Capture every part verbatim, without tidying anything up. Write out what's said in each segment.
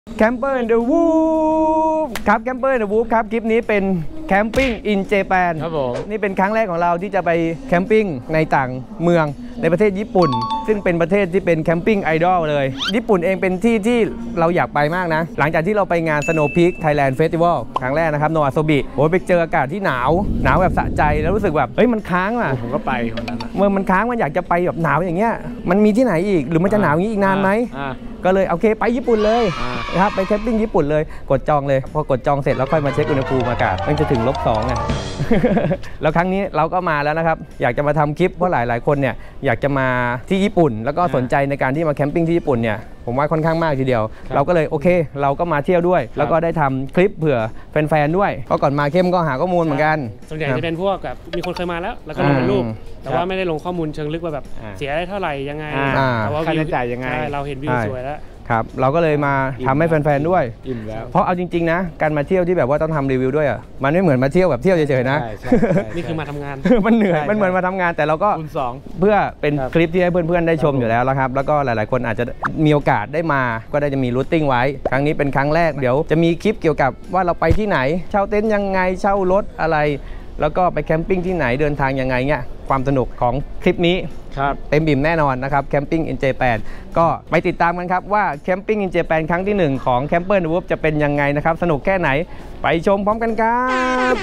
แคมเปอร์อินเดอะวูฟครับแคมเปอร์อินเดอะวูฟครับคลิปนี้เป็นแคมปิ้งอินเจแปนครับผมนี่เป็นครั้งแรกของเราที่จะไปแคมปิ้งในต่างเมืองในประเทศญี่ปุ่นซึ่งเป็นประเทศที่เป็นแคมปิ้งไอดอลเลยญี่ปุ่นเองเป็นที่ที่เราอยากไปมากนะหลังจากที่เราไปงาน Snow Peak Thailand Festival ครั้งแรกนะครับโนอาโซบิโอ้ยไปเจออากาศที่หนาวหนาวแบบสะใจแล้วรู้สึกแบบเฮ้ยมันค้างอ่ะผมก็ไปคนนั้นเมื่อมันค้างมันอยากจะไปแบบหนาวอย่างเงี้ยมันมีที่ไหนอีกหรือมันจะหนาวอย่างนี้อีกนานไหมก็เลยโอเคไปญี่ปุ่นเลยนะครับไปแคมปิ้งญี่ปุ่นเลยกดจองเลยพอกดจองเสร็จแล้วค่อยมาเช็คอุณหภูมิอากาศมันจะถึงลบสองอ่ะแล้วครั้งนี้เราก็มาแล้วนะครับอยากจะมาทำคลิปเพราะหลายๆคนเนี่ยอยากจะมาที่ญี่ปุ่นแล้วก็สนใจในการที่มาแคมปิ้งที่ญี่ปุ่นเนี่ยผมว่าค่อนข้างมากทีเดียวเราก็เลยโอเคเราก็มาเที่ยวด้วยแล้วก็ได้ทำคลิปเผื่อแฟนๆด้วยเพราะก่อนมาเข้มก็หาข้อมูลเหมือนกันส่วนใหญ่จะเป็นพวกแบบมีคนเคยมาแล้วแล้วก็ลงเป็นรูปแต่ว่าไม่ได้ลงข้อมูลเชิงลึกว่าแบบเสียได้เท่าไหร่ยังไงแต่ว่าค่าใช้จ่ายยังไงเราเห็นวิวสวยแล้วครับเราก็เลยมาทำให้แฟนๆด้วยเพราะเอาจริงๆนะการมาเที่ยวที่แบบว่าต้องทำรีวิวด้วยอ่ะมันไม่เหมือนมาเที่ยวแบบเที่ยวเฉยๆนะนี่คือมาทำงานมันเหนื่อยมันเหมือนมาทำงานแต่เราก็เพื่อเป็นคลิปที่ให้เพื่อนๆได้ชมอยู่แล้วครับแล้วก็หลายๆคนอาจจะมีโอกาสได้มาก็ได้จะมีรูทติ้งไว้ครั้งนี้เป็นครั้งแรกเดี๋ยวจะมีคลิปเกี่ยวกับว่าเราไปที่ไหนเช่าเต็นท์ยังไงเช่ารถอะไรแล้วก็ไปแคมปิ้งที่ไหนเดินทางยังไงเนี่ยความสนุกของคลิปนี้เต็มบิ่มแน่นอนนะครับแคมปิ้งอินเจแปนก็ไปติดตามกันครับว่าแคมปิ้งอินเจแปนครั้งที่หนึ่งของแคมเปอร์วูฟจะเป็นยังไงนะครับสนุกแค่ไหนไปชมพร้อมกันครับ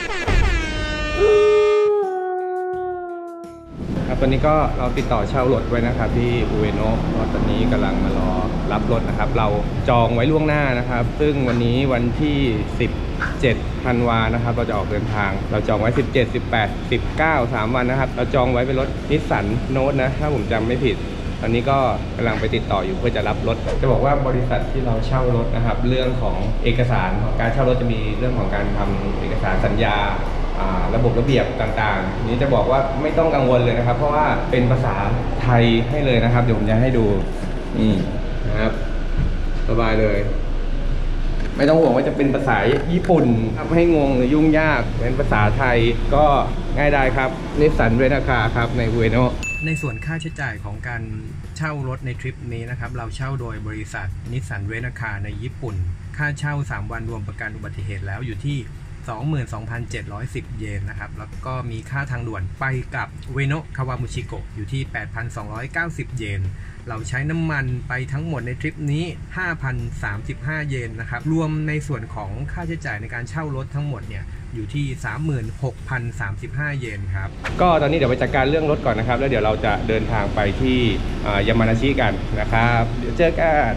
ครับตอนนี้ก็เราติดต่อเช่ารถไว้นะครับที่อุเอโนะตอนนี้กำลังมารอรับรถนะครับเราจองไว้ล่วงหน้านะครับซึ่งวันนี้วันที่สิบเจ็ดธันวานะครับเราจะออกเดินทางเราจองไว้สิบเจ็ด สิบแปด สิบเก้า สามวันนะครับเราจองไว้เป็นรถนิสสันโน้ตนะถ้าผมจำไม่ผิดตอนนี้ก็กำลังไปติดต่ออยู่เพื่อจะรับรถจะบอกว่าบริษัทที่เราเช่ารถนะครับเรื่องของเอกสารของการเช่ารถจะมีเรื่องของการทำเอกสารสัญญาระบบระเบียบต่างๆนี้จะบอกว่าไม่ต้องกังวลเลยนะครับเพราะว่าเป็นภาษาไทยให้เลยนะครับเดี๋ยวผมจะให้ดูนี่นะครับสบายเลยไม่ต้องห่วงว่าจะเป็นภาษาญี่ปุ่นทำให้งงหรือยุ่งยากเป็นภาษาไทยก็ง่ายได้ครับนิสสันเรนคาครับในอุเอโนะในส่วนค่าใช้จ่ายของการเช่ารถในทริปนี้นะครับเราเช่าโดยบริษัทนิสสันเรนคาในญี่ปุ่นค่าเช่าสามวันรวมประกันอุบัติเหตุแล้วอยู่ที่ สองหมื่นสองพันเจ็ดร้อยสิบ เยนนะครับแล้วก็มีค่าทางด่วนไปกับเวโนะคาวามุชิโกะอยู่ที่ แปดพันสองร้อยเก้าสิบ เยนเราใช้น้ำมันไปทั้งหมดในทริปนี้ ห้าพันสามสิบห้า เยนนะครับรวมในส่วนของค่าใช้จ่ายในการเช่ารถทั้งหมดเนี่ยอยู่ที่ สามหมื่นหกพันสามสิบห้า เยนครับก็ตอนนี้เดี๋ยวไปจัดการเรื่องรถก่อนนะครับแล้วเดี๋ยวเราจะเดินทางไปที่ยามานาชิกันนะครับเดี๋ยวเจอกัน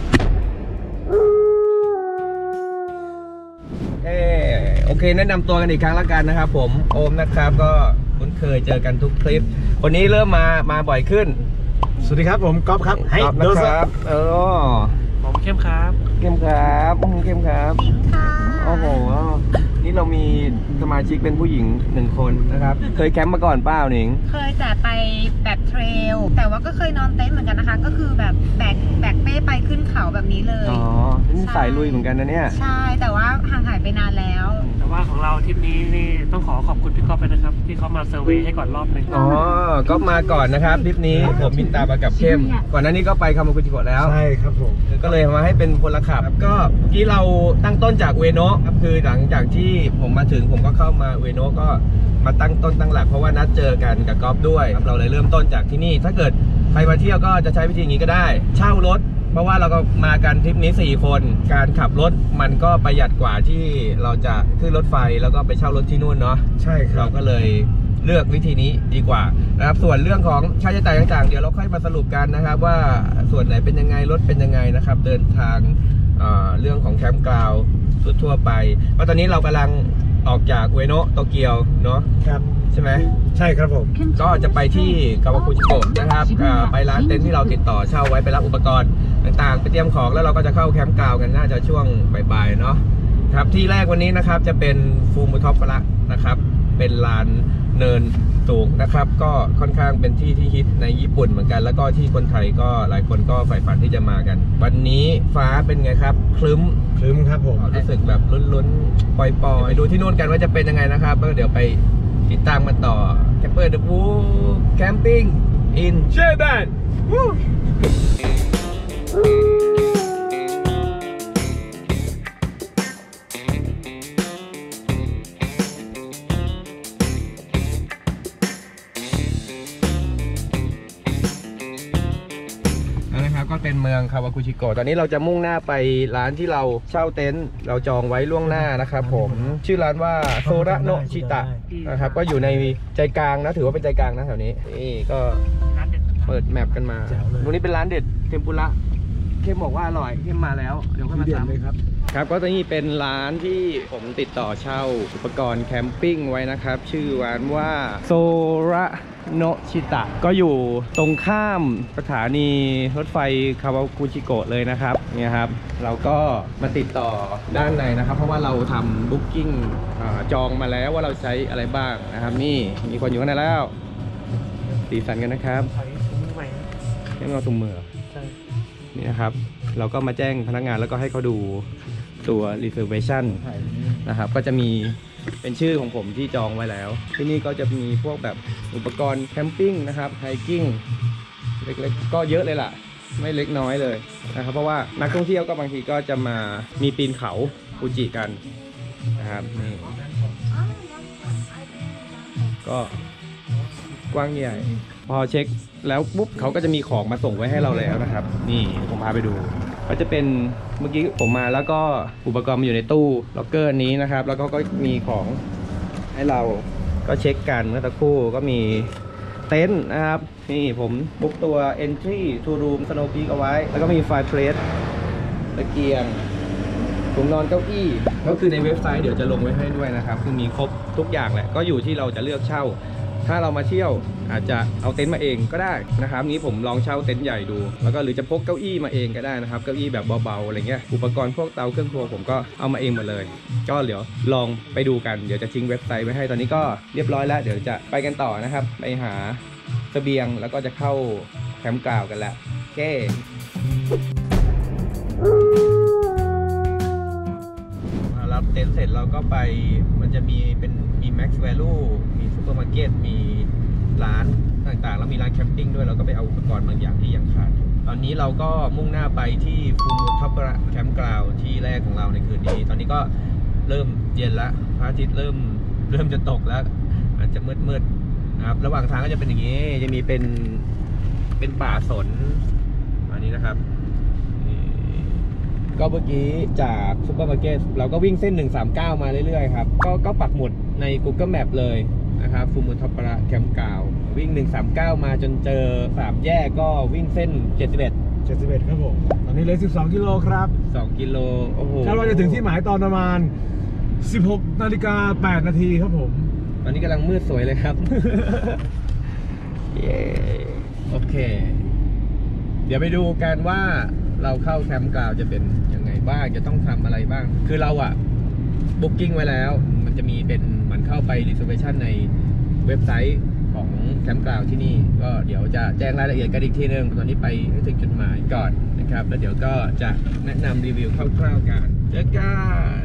โอเคแนะนำตัวกันอีกครั้งแล้วกันนะครับผมโอมนะครับก็คุ้นเคยเจอกันทุกคลิปคนนี้เริ่มมามาบ่อยขึ้นสวัสดีครับผมก๊อฟครับให้ดูครับเออผมเข้มครับเข้มครับเข้มครับโอ้โหนี่เรามีสมาชิกเป็นผู้หญิงหนึ่งคนนะครับเคยแคมป์มาก่อนเปล่าหนิงเคยแต่ไปแบบเทรลแต่ว่าก็เคยนอนเต็นท์เหมือนกันนะคะก็คือแบบแบกแบกเป้ไปขึ้นเขาแบบนี้เลยอ๋อนี่สายลุยเหมือนกันนะเนี่ยใช่แต่ว่าห่างหายไปนานแล้วแต่ว่าของเราทริปนี้นี่ต้องขอขอบคุณพี่ก๊อฟไปนะครับที่เขามาเซอร์เวย์ให้ก่อนรอบนึงอ๋อก็มาก่อนนะครับทริปนี้ผมบินตามมากับเข้มก่อนหน้านี้ก็ไปคามากุจิโกะแล้วใช่ครับผมก็เลยมาให้เป็นพลขับก็เมื่อกี้เราตั้งต้นจากเวโนะครับคือหลังจากที่ผมมาถึงผมก็เข้ามาเวโนะก็มาตั้งต้นตั้งหลักเพราะว่านัดเจอกันกับก๊อฟด้วยเราเลยเริ่มต้นจากที่นี่ถ้าเกิดใครมาเที่ยวก็จะใช้วิธีอย่างนี้ก็ได้เช่ารถเพราะว่าเราก็มากันทริปนี้สี่คนการขับรถมันก็ประหยัดกว่าที่เราจะขึ้นรถไฟแล้วก็ไปเช่ารถที่นู่นเนาะใช่เราก็เลยเลือกวิธีนี้ดีกว่านะครับส่วนเรื่องของค่าใช้จ่ายต่างๆเดี๋ยวเราค่อยมาสรุปกันนะครับว่าส่วนไหนเป็นยังไงรถเป็นยังไงนะครับเดินทางเรื่องของแคมป์กราวด์ทั่วไปเพราะตอนนี้เรากำลังออกจากอุเอโนะโตเกียวเนาะครับใช่ไหมใช่ครับผมก็จะไปที่คาวากุจิโกะนะครับไปร้านเต็นท์ที่เราติดต่อเช่าไว้ไปรับอุปกรณ์ต่างๆไปเตรียมของแล้วเราก็จะเข้าแคมป์กราวด์กันน่าจะช่วงบ่ายๆเนาะครับที่แรกวันนี้นะครับจะเป็นฟูมุท็อปละนะครับเป็นลานเนินสูงนะครับก็ค่อนข้างเป็นที่ที่ฮิตในญี่ปุ่นเหมือนกันแล้วก็ที่คนไทยก็หลายคนก็ใฝ่ฝันที่จะมากันวันนี้ฟ้าเป็นไงครับคลึ้มคลึ้มครับผมรู้สึกแบบลุ้นๆปล่อยๆไปดูที่นู่นกันว่าจะเป็นยังไงนะครับแล้วเดี๋ยวไปติดตามกันต่อแคมเปอร์เดอะวูฟแคมปิ้งอินเจแปนมืองคาวากุชิโกะตอนนี้เราจะมุ่งหน้าไปร้านที่เราเช่าเต็นท์เราจองไว้ล่วงหน้านะครับผมชื่อร้านว่าโซระโนชิตะนะครับก็อยู่ในใจกลางนะถือว่าเป็นใจกลางนะแถวนี้นี่ก็เปิดแมปกันมาตรงนี้เป็นร้านเด็ดเทมปุระเข้มบอกว่าอร่อยเข้มมาแล้วเดี๋ยวค่อยมาซ้ำเลยครับครับก็ตอนนี้เป็นร้านที่ผมติดต่อเช่าอุปกรณ์แคมปิ้งไว้นะครับชื่อร้านว่าโซระโนชิตะก็อยู่ตรงข้ามสถานีรถไฟคาวากุชิโกะเลยนะครับเนี่ยครับเราก็มาติดต่อด้านในนะครับเพราะว่าเราทำบุ๊กิ้งจองมาแล้วว่าเราใช้อะไรบ้างนะครับนี่มีคนอยู่ข้างในแล้วสีสันกันนะครับให้เราถุงมือนี่นะครับเราก็มาแจ้งพนักงานแล้วก็ให้เขาดูตัว reservation นะครับก็จะมีเป็นชื่อของผมที่จองไว้แล้วที่นี่ก็จะมีพวกแบบอุปกรณ์แคมปิ้งนะครับไฮกิ้งเล็กๆก็เยอะเลยล่ะไม่เล็กน้อยเลยนะครับเพราะว่านักท่องเที่ยวก็บางทีก็จะมามีปีนเขาฟูจิกันนะครับนี่ก็กว้างใหญ่พอเช็คแล้วปุ๊บเขาก็จะมีของมาส่งไว้ให้เราแล้วนะครับนี่ผมพาไปดูก็จะเป็นเมื่อกี้ผมมาแล้วก็อุปกรณ์อยู่ในตู้ล็อกเกอร์นี้นะครับแล้วก็ก็มีของให้เราก็เช็คกันเมื่อสักครู่ก็มีเต็นท์นะครับนี่ผมบุ๊กตัว entry to room snow peak เอาไว้แล้วก็มีไฟเทรสตะเกียงถุงนอนเก้าอี้ก็คือในเว็บไซต์เดี๋ยวจะลงไว้ให้ด้วยนะครับคือมีครบทุกอย่างแหละก็อยู่ที่เราจะเลือกเช่าถ้าเรามาเที่ยวอาจจะเอาเต็นท์มาเองก็ได้นะครับนี้ผมลองเช่าเต็นท์ใหญ่ดูแล้วก็หรือจะพกเก้าอี้มาเองก็ได้นะครับเก้าอี้แบบเบาๆอะไรเงี้ยอุปกรณ์พวกเตาเครื่องครัวผมก็เอามาเองหมดเลยก็เดี๋ยวลองไปดูกันเดี๋ยวจะทิ้งเว็บไซต์ไว้ให้ตอนนี้ก็เรียบร้อยแล้วเดี๋ยวจะไปกันต่อนะครับไปหาเสบียงแล้วก็จะเข้าแคมป์กราวกันแล้วโอเครับเต็นท์เสร็จเราก็ไปมันจะมีเป็นมี Max Value มีซุปเปอร์มาร์เก็ตมีร้านต่างๆแล้วมีร้านแคมปิ้งด้วยเราก็ไปเอาอุปกรณ์บางอย่างที่ยังขาดอยู่ตอนนี้เราก็มุ่งหน้าไปที่ฟูมูท็อประแคมป์กราวที่แรกของเราในคืนนี้ตอนนี้ก็เริ่มเย็นแล้วพระอาทิตย์เริ่มเริ่มจะตกแล้วอาจจะมืดๆนะครับระหว่างทางก็จะเป็นอย่างนี้จะมีเป็นเป็นป่าสนอันนี้นะครับก็เมื่อกี้จากซุปเปอร์มาร์เก็ตเราก็วิ่งเส้นหนึ่งสามเก้ามาเรื่อยๆครับก็ก็ปักหมุดใน Google Map เลยนะครับฟูมูท็อประแคมป์กราววิ่งหนึ่งสามเก้ามาจนเจอสามแยกก็วิ่งเส้นเจ็ดสิบเอ็ดเจ็ดสิบเอ็ดครับผมตอนนี้เลยสิบสองกิโลครับสองกิโลโอ้โหคาดว่าจะถึงที่หมายตอนประมาณสิบหกนาฬิกาแปดนาทีครับผมตอนนี้กำลังมืดสวยเลยครับ เย้โอเคเดี๋ยวไปดูกันว่าเราเข้าแคมป์กราวจะเป็นยังไงบ้างจะต้องทำอะไรบ้างคือเราอะบุ๊กิ้งไว้แล้วมันจะมีเป็นเหมือนเข้าไป reservation ในเว็บไซต์ของแคมป์กราวที่นี่ก็เดี๋ยวจะแจ้งรายละเอียดกันอีกทีนึงตอนนี้ไปให้ถึงจุดหมายก่อนนะครับแล้วเดี๋ยวก็จะแนะนำรีวิวคร่าวๆกันเจอกัน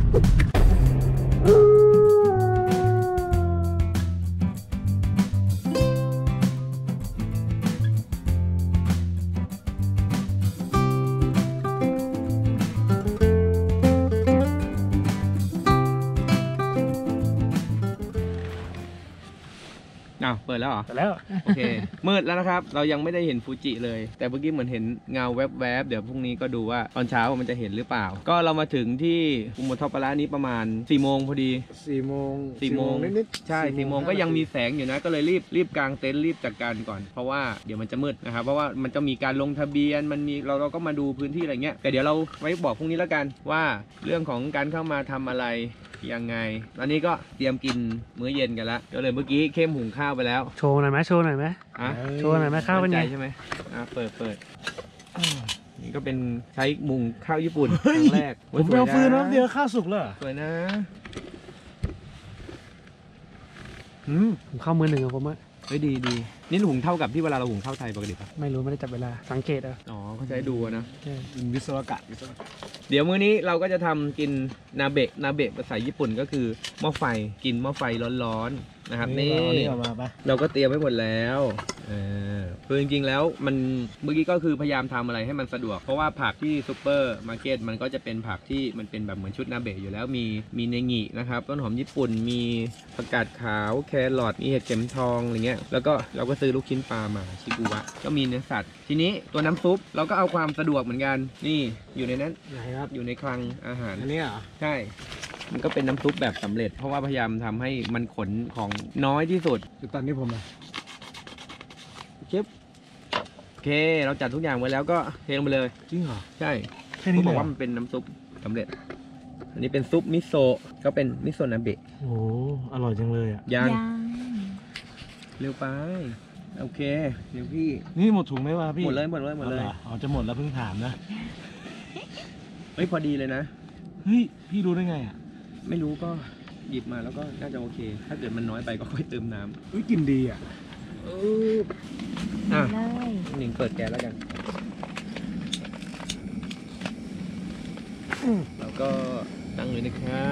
อ้าวเปิดแล้วเหรอเปิดแล้วโอเคมืดแล้วนะครับเรายังไม่ได้เห็นฟูจิเลยแต่เมื่อกี้เหมือนเห็นเงาแวบๆเดี๋ยวพรุ่งนี้ก็ดูว่าตอนเช้ามันจะเห็นหรือเปล่าก็เรามาถึงที่ฟูมูท็อประนี้ประมาณสี่โมงพอดีสี่โมงสี่โมงนิดๆใช่สี่โมงก็ยังมีแสงอยู่นะก็เลยรีบรีบกางเต็นท์รีบจัดการก่อนเพราะว่าเดี๋ยวมันจะมืดนะครับเพราะว่ามันจะมีการลงทะเบียนมันมีเราเราก็มาดูพื้นที่อะไรเงี้ยแต่เดี๋ยวเราไว้บอกพรุ่งนี้แล้วกันว่าเรื่องของการเข้ามาทำอะไรยังไงตอนนี้ก็เตรียมกินมื้อเย็นกันแล้วก็เลยเมื่อกี้เข้มหุงข้าวไปแล้วโชว์หน่อยไหมโชว์หน่อยไหมอ่ะโชว์หน่อยไหมข้าวเป็นไงใช่ไหมอ่ะเปิดเปิดนี่ก็เป็นใช้มุงข้าวญี่ปุ่นครั้งแรกผมไปเอาฟืนน้ำเดียวข้าวสุกเลยสวยนะอืมหุงข้าวมือหนึ่งอะผมว่าเฮ้ยดีดีนี่หุงเท่ากับที่เวลาเราหุงข้าวไทยปกติป่ะไม่รู้ไม่ได้จับเวลาสังเกตอ่ะอ๋อเขาใช้ดูนะเป็นวิศวกรรมเดี๋ยวมื้อนี้เราก็จะทำกินนาเบะนาเบะภาษาญี่ปุ่นก็คือหม้อไฟกินหม้อไฟร้อนๆนะครับนี่นี่ออกมาปะเราก็เตรียมไว้หมดแล้วเออคือจริงๆแล้วมันเมื่อกี้ก็คือพยายามทำอะไรให้มันสะดวกเพราะว่าผักที่ซูเปอร์มาร์เก็ตมันก็จะเป็นผักที่มันเป็นแบบเหมือนชุดนาเบะอยู่แล้วมีมีเนงินะครับต้นหอมญี่ปุ่นมีผักกาดขาวแครอทมีเห็ดเข็มทองอะไรเงี้ยแล้วก็เราก็ซื้อลูกชิ้นปลามาชิกุวะก็มีเนื้อสัตว์ทีนี้ตัวน้ำซุปเราก็เอาความสะดวกเหมือนกันนี่อยู่ในนั้นไหนครับอยู่ในคลังอาหารอันนี้เหรอใช่ มันก็เป็นน้ำซุปแบบสำเร็จ เพราะว่าพยายามทำให้มันขนของน้อยที่สุดคือตอนนี้ผมอะเจ็บโอเค เราจัดทุกอย่างไว้แล้วก็เทลงไปเลยจริงเหรอใช่แค่นี้เขาเลบอกยว่ามันเป็นน้ำซุปสำเร็จ อันนี้เป็นซุปมิโซะก็เป็นมิโซะนาเบะโอ้อร่อยจังเลยอ่ะยังยังเร็วไป โอเค เดี๋ยวพี่นี่หมดถุงไหมวะพี่หมดเลยหมดเลยหมดเลยอารออ๋อจะหมดแล้วเพิ่งถามนะเฮ้ยพอดีเลยนะเฮ้ยพี่รู้ได้ไงอ่ะไม่รู้ก็หยิบมาแล้วก็น่าจะโอเค ถ้าเกิดมันน้อยไปก็ค่อยเติมน้ำเฮ้ยกลินดีอ่ะเอออ่ะเลยหนิงเปิดแก๊สแล้วกัน แล้วก็ตั้งเลยนะครับ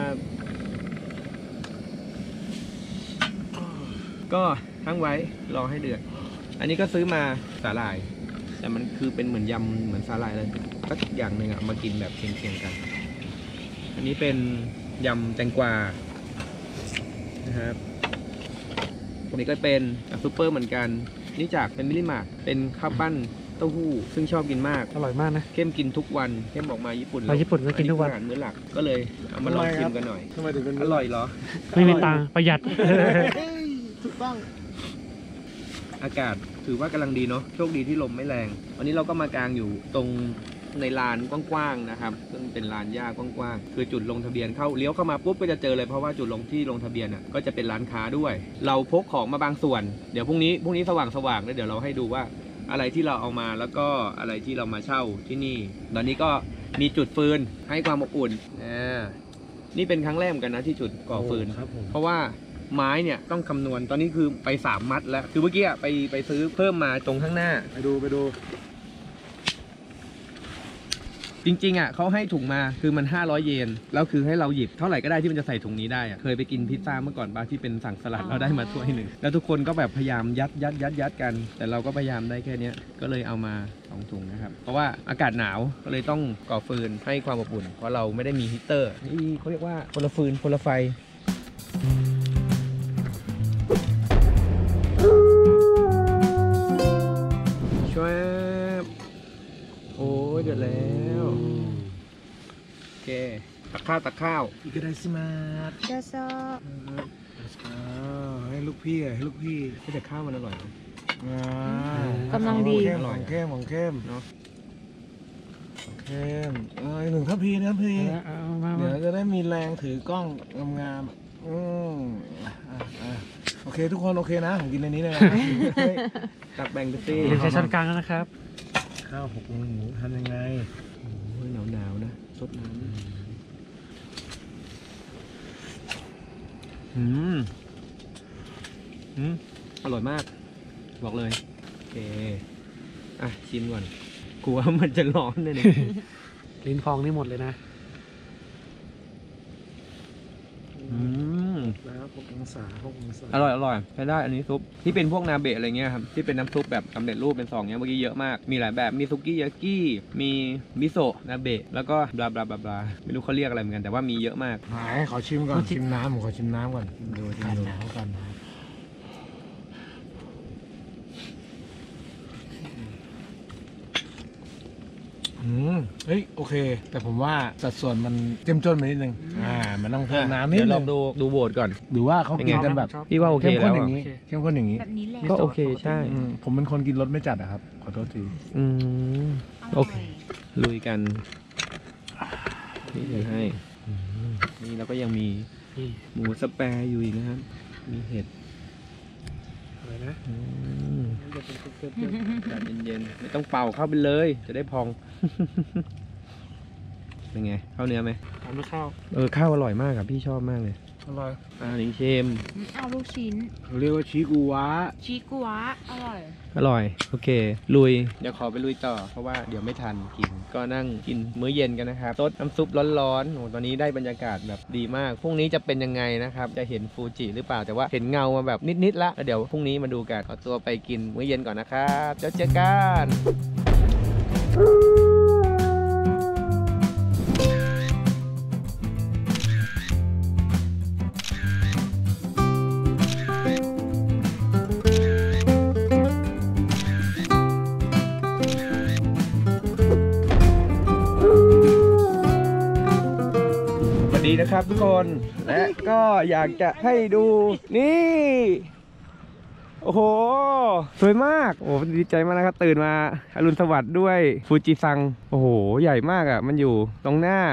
ก็ตั้งไว้รอให้เดือด อันนี้ก็ซื้อมาสาหร่าย แต่มันคือเป็นเหมือนยำเหมือนสาหร่ายเลยก็อย่างหนึ่งอะมากินแบบเคียงๆกัน อันนี้เป็นยำแตงกวานะครับอันนี้ก็เป็นซุปเปอร์เหมือนกัน นี่จากเป็นมินิมาร์ทเป็นข้าวปั้นเต้าหู้ซึ่งชอบกินมากอร่อยมากนะเข้มกินทุกวันเข้มออกมาญี่ปุ่นไปญี่ปุ่นก็กินทุกวันอาหารมื้อหลักก็เลยเอามาลองชิมกันหน่อยทำไมถึงเป็นอร่อยเหรอไม่มีตังค์ประหยัดเฮ้ยถูกต้องอากาศถือว่ากำลังดีเนาะโชคดีที่ลมไม่แรง วันนี้เราก็มากางอยู่ตรงในลานกว้างๆนะครับซึ่งเป็นลานหญ้ากว้างๆคือจุดลงทะเบียนเข้าเลี้ยวเข้ามาปุ๊บก็จะเจอเลยเพราะว่าจุดลงที่ลงทะเบียนอ่ะก็จะเป็นร้านค้าด้วย เราพกของมาบางส่วนเดี๋ยวพรุ่งนี้พรุ่งนี้สว่างๆแล้วเดี๋ยวเราให้ดูว่าอะไรที่เราเอามาแล้วก็อะไรที่เรามาเช่าที่นี่ตอนนี้ก็มีจุดฟืนให้ความอบอุ่นอ่านี่เป็นครั้งแรกเหมือนกันนะที่จุดก่อฟืนครับผมเพราะว่าไม้เนี่ยต้องคำนวณตอนนี้คือไปสามมัดแล้วคือเมื่อกี้ไปไปซื้อเพิ่มมาตรงข้างหน้าไปดูไปดูจริงๆอ่ะเขาให้ถุงมาคือมันห้าร้อยเยนแล้วคือให้เราหยิบเท่าไหร่ก็ได้ที่มันจะใส่ถุงนี้ได้อ่ะเคยไปกินพิซซ่าเมื่อก่อนป่ะที่เป็นสั่งสลัดเราได้มาถ้วยหนึ่งแล้วทุกคนก็แบบพยายามยัดยัดยัดยัดกัน แต่เราก็พยายามได้แค่เนี้ยก็เลยเอามาสองถุงนะครับเพราะว่าอากาศหนาวก็เลยต้องก่อฟืนให้ความอบอุ่นเพราะเราไม่ได้มีฮีตเตอร์นี่เขาเรียกว่าคนละฟืนคนละไฟช่วยโอ้ยเดือดแล้วโอเคตักข้าวตักข้าวอีกได้สิมาเดซออ่าให้ลูกพี่อ่ะให้ลูกพี่แต่ข้าวมันอร่อยนะอ่ากำลังดีเข้มของเข้มของเข้มเนาะของเข้มเออหนึ่งทัพพีนะพี่เอามาเดี๋ยมาวจะได้มีแรงถือกล้องงามๆอืมอ่ะอ่ะอ่ะโอเคทุกคนโอเคนะผมกินในนี้เลยนะตักแบ่งไปสิเดี๋ยวใช้ช้อนกลางแล้วนะครับข้าวหกโมงหมูทำยังไงโอ้ยหนาวหนาวๆนะสดน้ำอืมอืมอร่อยมาก บอกเลย โอเค อ่ะ ชิมก่อนกลัวมันจะร้อนเลยเนี่ยลิ้นพองนี่หมดเลยนะอืมแล้วหกองศาหกองศาอร่อยอร่อยใช้ได้อันนี้ซุปที่เป็นพวกนาเบะอะไรเงี้ยครับที่เป็นน้ำซุปแบบสำเร็จรูปเป็นซองเนี้ยเมื่อกี้เยอะมากมีหลายแบบมีซุกี้ยากิมีมิโซะนาเบะแล้วก็บลาบลาบลาบลาไม่รู้เขาเรียกอะไรเหมือนกันแต่ว่ามีเยอะมากหายขอชิมก่อนชิมน้ำผมขอชิมน้ำก่อนดูกันดูหนาวกันหนาวอืมเฮ้ยโอเค แต่ผมว่าสัดส่วนมันเจ้มจนไปนิดนึงอ่ามันต้องเพิ่มน้ำนิดเดี๋ยวนึลอง งดูดูโหวตก่อนหรือว่าเขากินกันแบบพี่ว่าโอเคเข้มข้นแล้วอย่างอะนี้เข้มข้นอย่างนี้แบบนี้แหละก็โอเคใช่อืมผมเป็นคนกินรสไม่จัดอะครับ ขอโทษทีอืมอโอร่อยเค ลุยกันนี่เลยให้นี่แล้วก็ยังมีนี่หมูสแปร์อยู่อีกนะครับ มีเห็ดอะไรนะอืมอากาศเย็นๆไม่ต้องเป่าเข้าไปเลย จะได้พอง เป็นไงข้าวเนื้อไหมทำด้วยข้าวเออข้าวอร่อยมากครับพี่ชอบมากเลยอร่อยอ่าหนิงชิมเอาลูกชิ้นเรียกว่าชีกูวะชีกัวอร่อยอร่อยโอเคลุยเดี๋ยวขอไปลุยต่อเพราะว่าเดี๋ยวไม่ทันกินก็นั่งกินมื้อเย็นกันนะครับซดน้ำซุปร้อนๆโอ้ตอนนี้ได้บรรยากาศแบบดีมากพรุ่งนี้จะเป็นยังไงนะครับจะเห็นฟูจิหรือเปล่าแต่ว่าเห็นเงามาแบบนิดๆละแล้วเดี๋ยวพรุ่งนี้มาดูกันขอตัวไปกินมื้อเย็นก่อนนะครับเดี๋ยวเจอกันดีนะครับทุกคนและก็อยากจะให้ดูนี่โอ้โหสวยมากโอ้ดีใจมากนะครับตื่นมาอรุณสวัสดิ์ด้วยฟูจิซังโอ้โหใหญ่มากอ่ะมันอยู่ตรงหน้า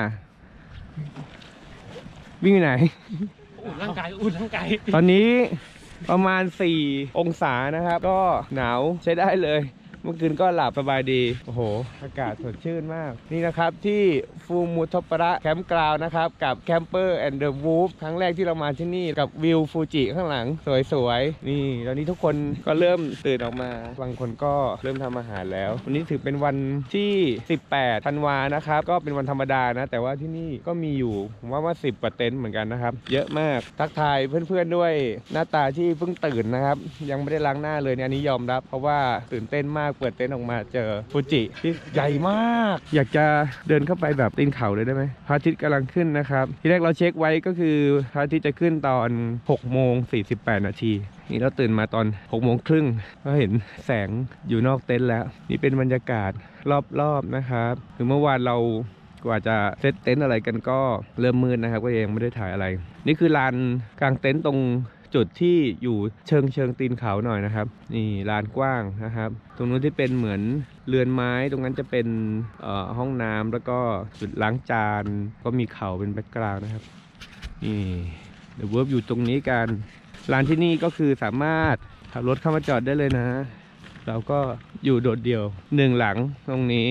วิ่งไปไหนอุ่นร่างกายอุ่นร่างกายตอนนี้ประมาณสี่องศานะครับก็หนาวใช้ได้เลยเมื่อคืนก็หลับสบายดีโอ้โหอากาศสดชื่นมากนี่นะครับที่ฟูมุทประแคมป์กราวนะครับกับแคมเปอร์แอนด์เดอะวูฟครั้งแรกที่เรามาที่นี่กับวิวฟูจิข้างหลังสวยๆนี่ตอนนี้ทุกคนก็เริ่มตื่นออกมาบางคนก็เริ่มทำอาหารแล้ววันนี้ถือเป็นวันที่สิบแปดธันวานะครับก็เป็นวันธรรมดานะแต่ว่าที่นี่ก็มีอยู่ผมว่าว่าสิบกว่าเต็นท์เหมือนกันนะครับเยอะมากทักทายเพื่อนๆด้วยหน้าตาที่เพิ่งตื่นนะครับยังไม่ได้ล้างหน้าเลยเนี่ยอันนี้ยอมรับเพราะว่าตื่นเต้นมากเปิดเต็นท์ออกมาเจอฟูจิที่ใหญ่มากอยากจะเดินเข้าไปแบบตีนเขาเลยได้ไหมพระอาทิตย์กำลังขึ้นนะครับที่แรกเราเช็คไว้ก็คือพระอาทิตย์จะขึ้นตอนหกโมงสี่สิบแปดนาทีนี่เราตื่นมาตอนหกโมงครึ่งก็เห็นแสงอยู่นอกเต็นท์แล้วนี่เป็นบรรยากาศรอบๆนะครับคือเมื่อวานเรากว่าจะเซตเต็นท์อะไรกันก็เริ่มมืดนะครับก็ยังไม่ได้ถ่ายอะไรนี่คือลานกลางเต็นท์ตรงจุดที่อยู่เชิงเชิงตีนเขาหน่อยนะครับนี่ลานกว้างนะครับตรงนู้นที่เป็นเหมือนเรือนไม้ตรงนั้นจะเป็นห้องน้ำแล้วก็จุดล้างจานก็มีเขาเป็นแบ็คกราวด์นะครับนี่เดี๋ยวเวิร์บอยู่ตรงนี้กันลานที่นี่ก็คือสามารถขับรถเข้ามาจอดได้เลยนะเราก็อยู่โดดเดี่ยวหนึ่งหลังตรงนี้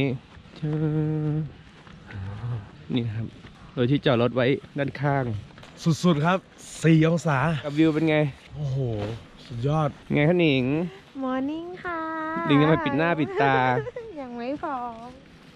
นี่ครับโดยที่จอดรถไว้ด้านข้างสุดๆครับสี่องศากับวิวเป็นไงโอ้โหสุดยอดไงคะหนิงมอร์นิ่งค่ะหนิงยังไม่ปิดหน้าปิดตายังไม่พร้อม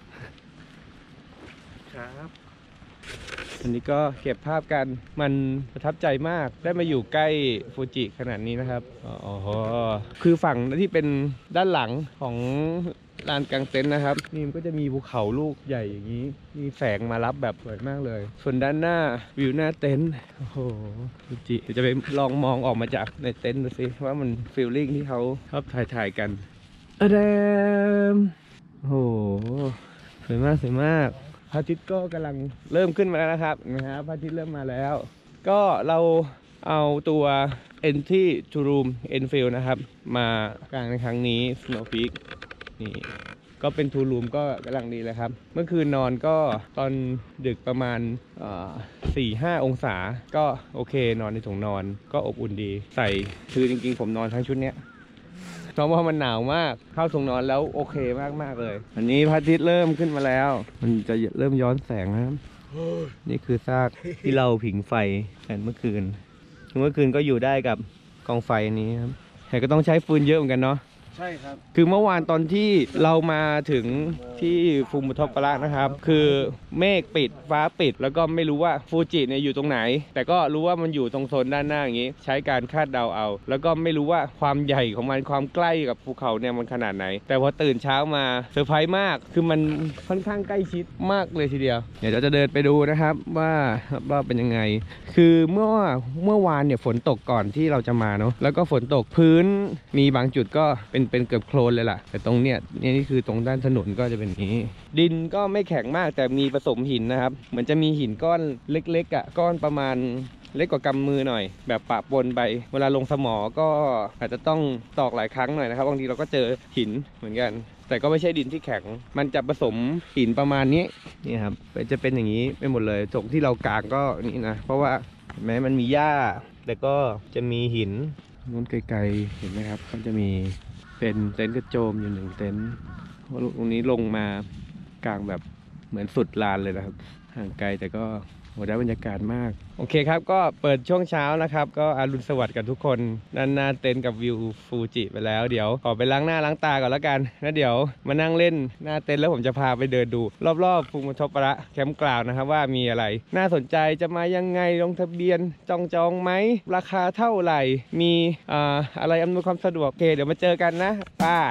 ครับอันนี้ก็เก็บภาพกันมันประทับใจมากได้มาอยู่ใกล้ฟูจิขนาดนี้นะครับอ๋อคือฝั่งที่เป็นด้านหลังของลานกลางเต็นท์นะครับนี่มันก็จะมีภูเขาลูกใหญ่อย่างนี้มีแสงมารับแบบสวยมากเลยส่วนด้านหน้าวิวหน้าเต็นท์โอ้โหฟูจิเดี๋ยวจะไปลองมองออกมาจากในเต็นท์ดูสิว่ามันฟีลลิ่งที่เขาชอบถ่ายถ่ายกันอะเดมโอ้โหสวยมากสวยมากพระอาทิตย์ก็กำลังเริ่มขึ้นมาแล้วนะครับนะครับพระอาทิตย์เริ่มมาแล้วก็เราเอาตัว Entry to Room Enfield นะครับมากางในครั้งนี้ Snow Peak นี่ก็เป็นทูรูมก็กำลังดีเลยครับเมื่อคืนนอนก็ตอนดึกประมาณสี่ห้าองศาก็โอเคนอนในถุงนอนก็อบอุ่นดีใส่คือจริงๆผมนอนทั้งชุดเนี้ยเพราะว่ามันหนาวมากเข้าถุงนอนแล้วโอเคมากๆเลยอันนี้พระอาทิตย์เริ่มขึ้นมาแล้วมันจะเริ่มย้อนแสงนะครับนี่คือซากที่เราผิงไฟกันเมื่อคืนเมื่อคืนก็อยู่ได้กับกองไฟนี้ครับแต่ก็ต้องใช้ฟืนเยอะเหมือนกันเนาะใช่ครับคือเมื่อวานตอนที่เรามาถึงที่ฟูมุทประนะครับคือเมฆปิดฟ้าปิดแล้วก็ไม่รู้ว่าฟูจิเนี่ยอยู่ตรงไหนแต่ก็รู้ว่ามันอยู่ตรงโซนด้านหน้าอย่างนี้ใช้การคาดเดาเอาแล้วก็ไม่รู้ว่าความใหญ่ของมันความใกล้กับภูเขาเนี่ยมันขนาดไหนแต่พอตื่นเช้ามาเซอร์ไพรส์มากคือมันค่อนข้างใกล้ชิดมากเลยทีเดียวเดี๋ยวเราจะเดินไปดูนะครับว่าว่าเป็นยังไงคือเมื่อเมื่อวานเนี่ยฝนตกก่อนที่เราจะมาเนาะแล้วก็ฝนตกพื้นมีบางจุดก็เป็นเป็นเกือบโคลนเลยล่ะแต่ตรงเนี้ยนี่คือตรงด้านถนนก็จะเป็นนี้ดินก็ไม่แข็งมากแต่มีผสมหินนะครับเหมือนจะมีหินก้อนเล็กๆอ่ะก้อนประมาณเล็กกว่ากำมือหน่อยแบบปะปนไปเวลาลงสมอก็อาจจะต้องตอกหลายครั้งหน่อยนะครับบางทีเราก็เจอหินเหมือนกันแต่ก็ไม่ใช่ดินที่แข็งมันจะผสมหินประมาณนี้นี่ครับจะเป็นอย่างนี้ไปหมดเลยตรงที่เรากางก็นี่นะเพราะว่าแม้มันมีหญ้าแต่ก็จะมีหินนู้นไกลๆเห็นไหมครับก็จะมีเป็นเต็นท์กระโจมอยู่หนึ่งเต็นท์ตรงนี้ลงมากลางแบบเหมือนสุดลานเลยนะครับห่างไกลแต่ก็โหได้บรรยากาศมากโอเคครับก็เปิดช่วงเช้านะครับก็อรุณสวัสดิ์กับทุกคนด้านหน้าเต็นท์กับวิวฟูจิไปแล้วเดี๋ยวขอไปล้างหน้าล้างตาก่อนแล้วกันแล้วเดี๋ยวมานั่งเล่นหน้าเต็นท์แล้วผมจะพาไปเดินดูรอบๆฟูมุโทปะระแคมป์กล่าวนะครับว่ามีอะไรน่าสนใจจะมายังไงลงทะเบียนจองจองไหมราคาเท่าไหร่มีอ่าอะไรอำนวยความสะดวกโอเคเดี๋ยวมาเจอกันนะป้า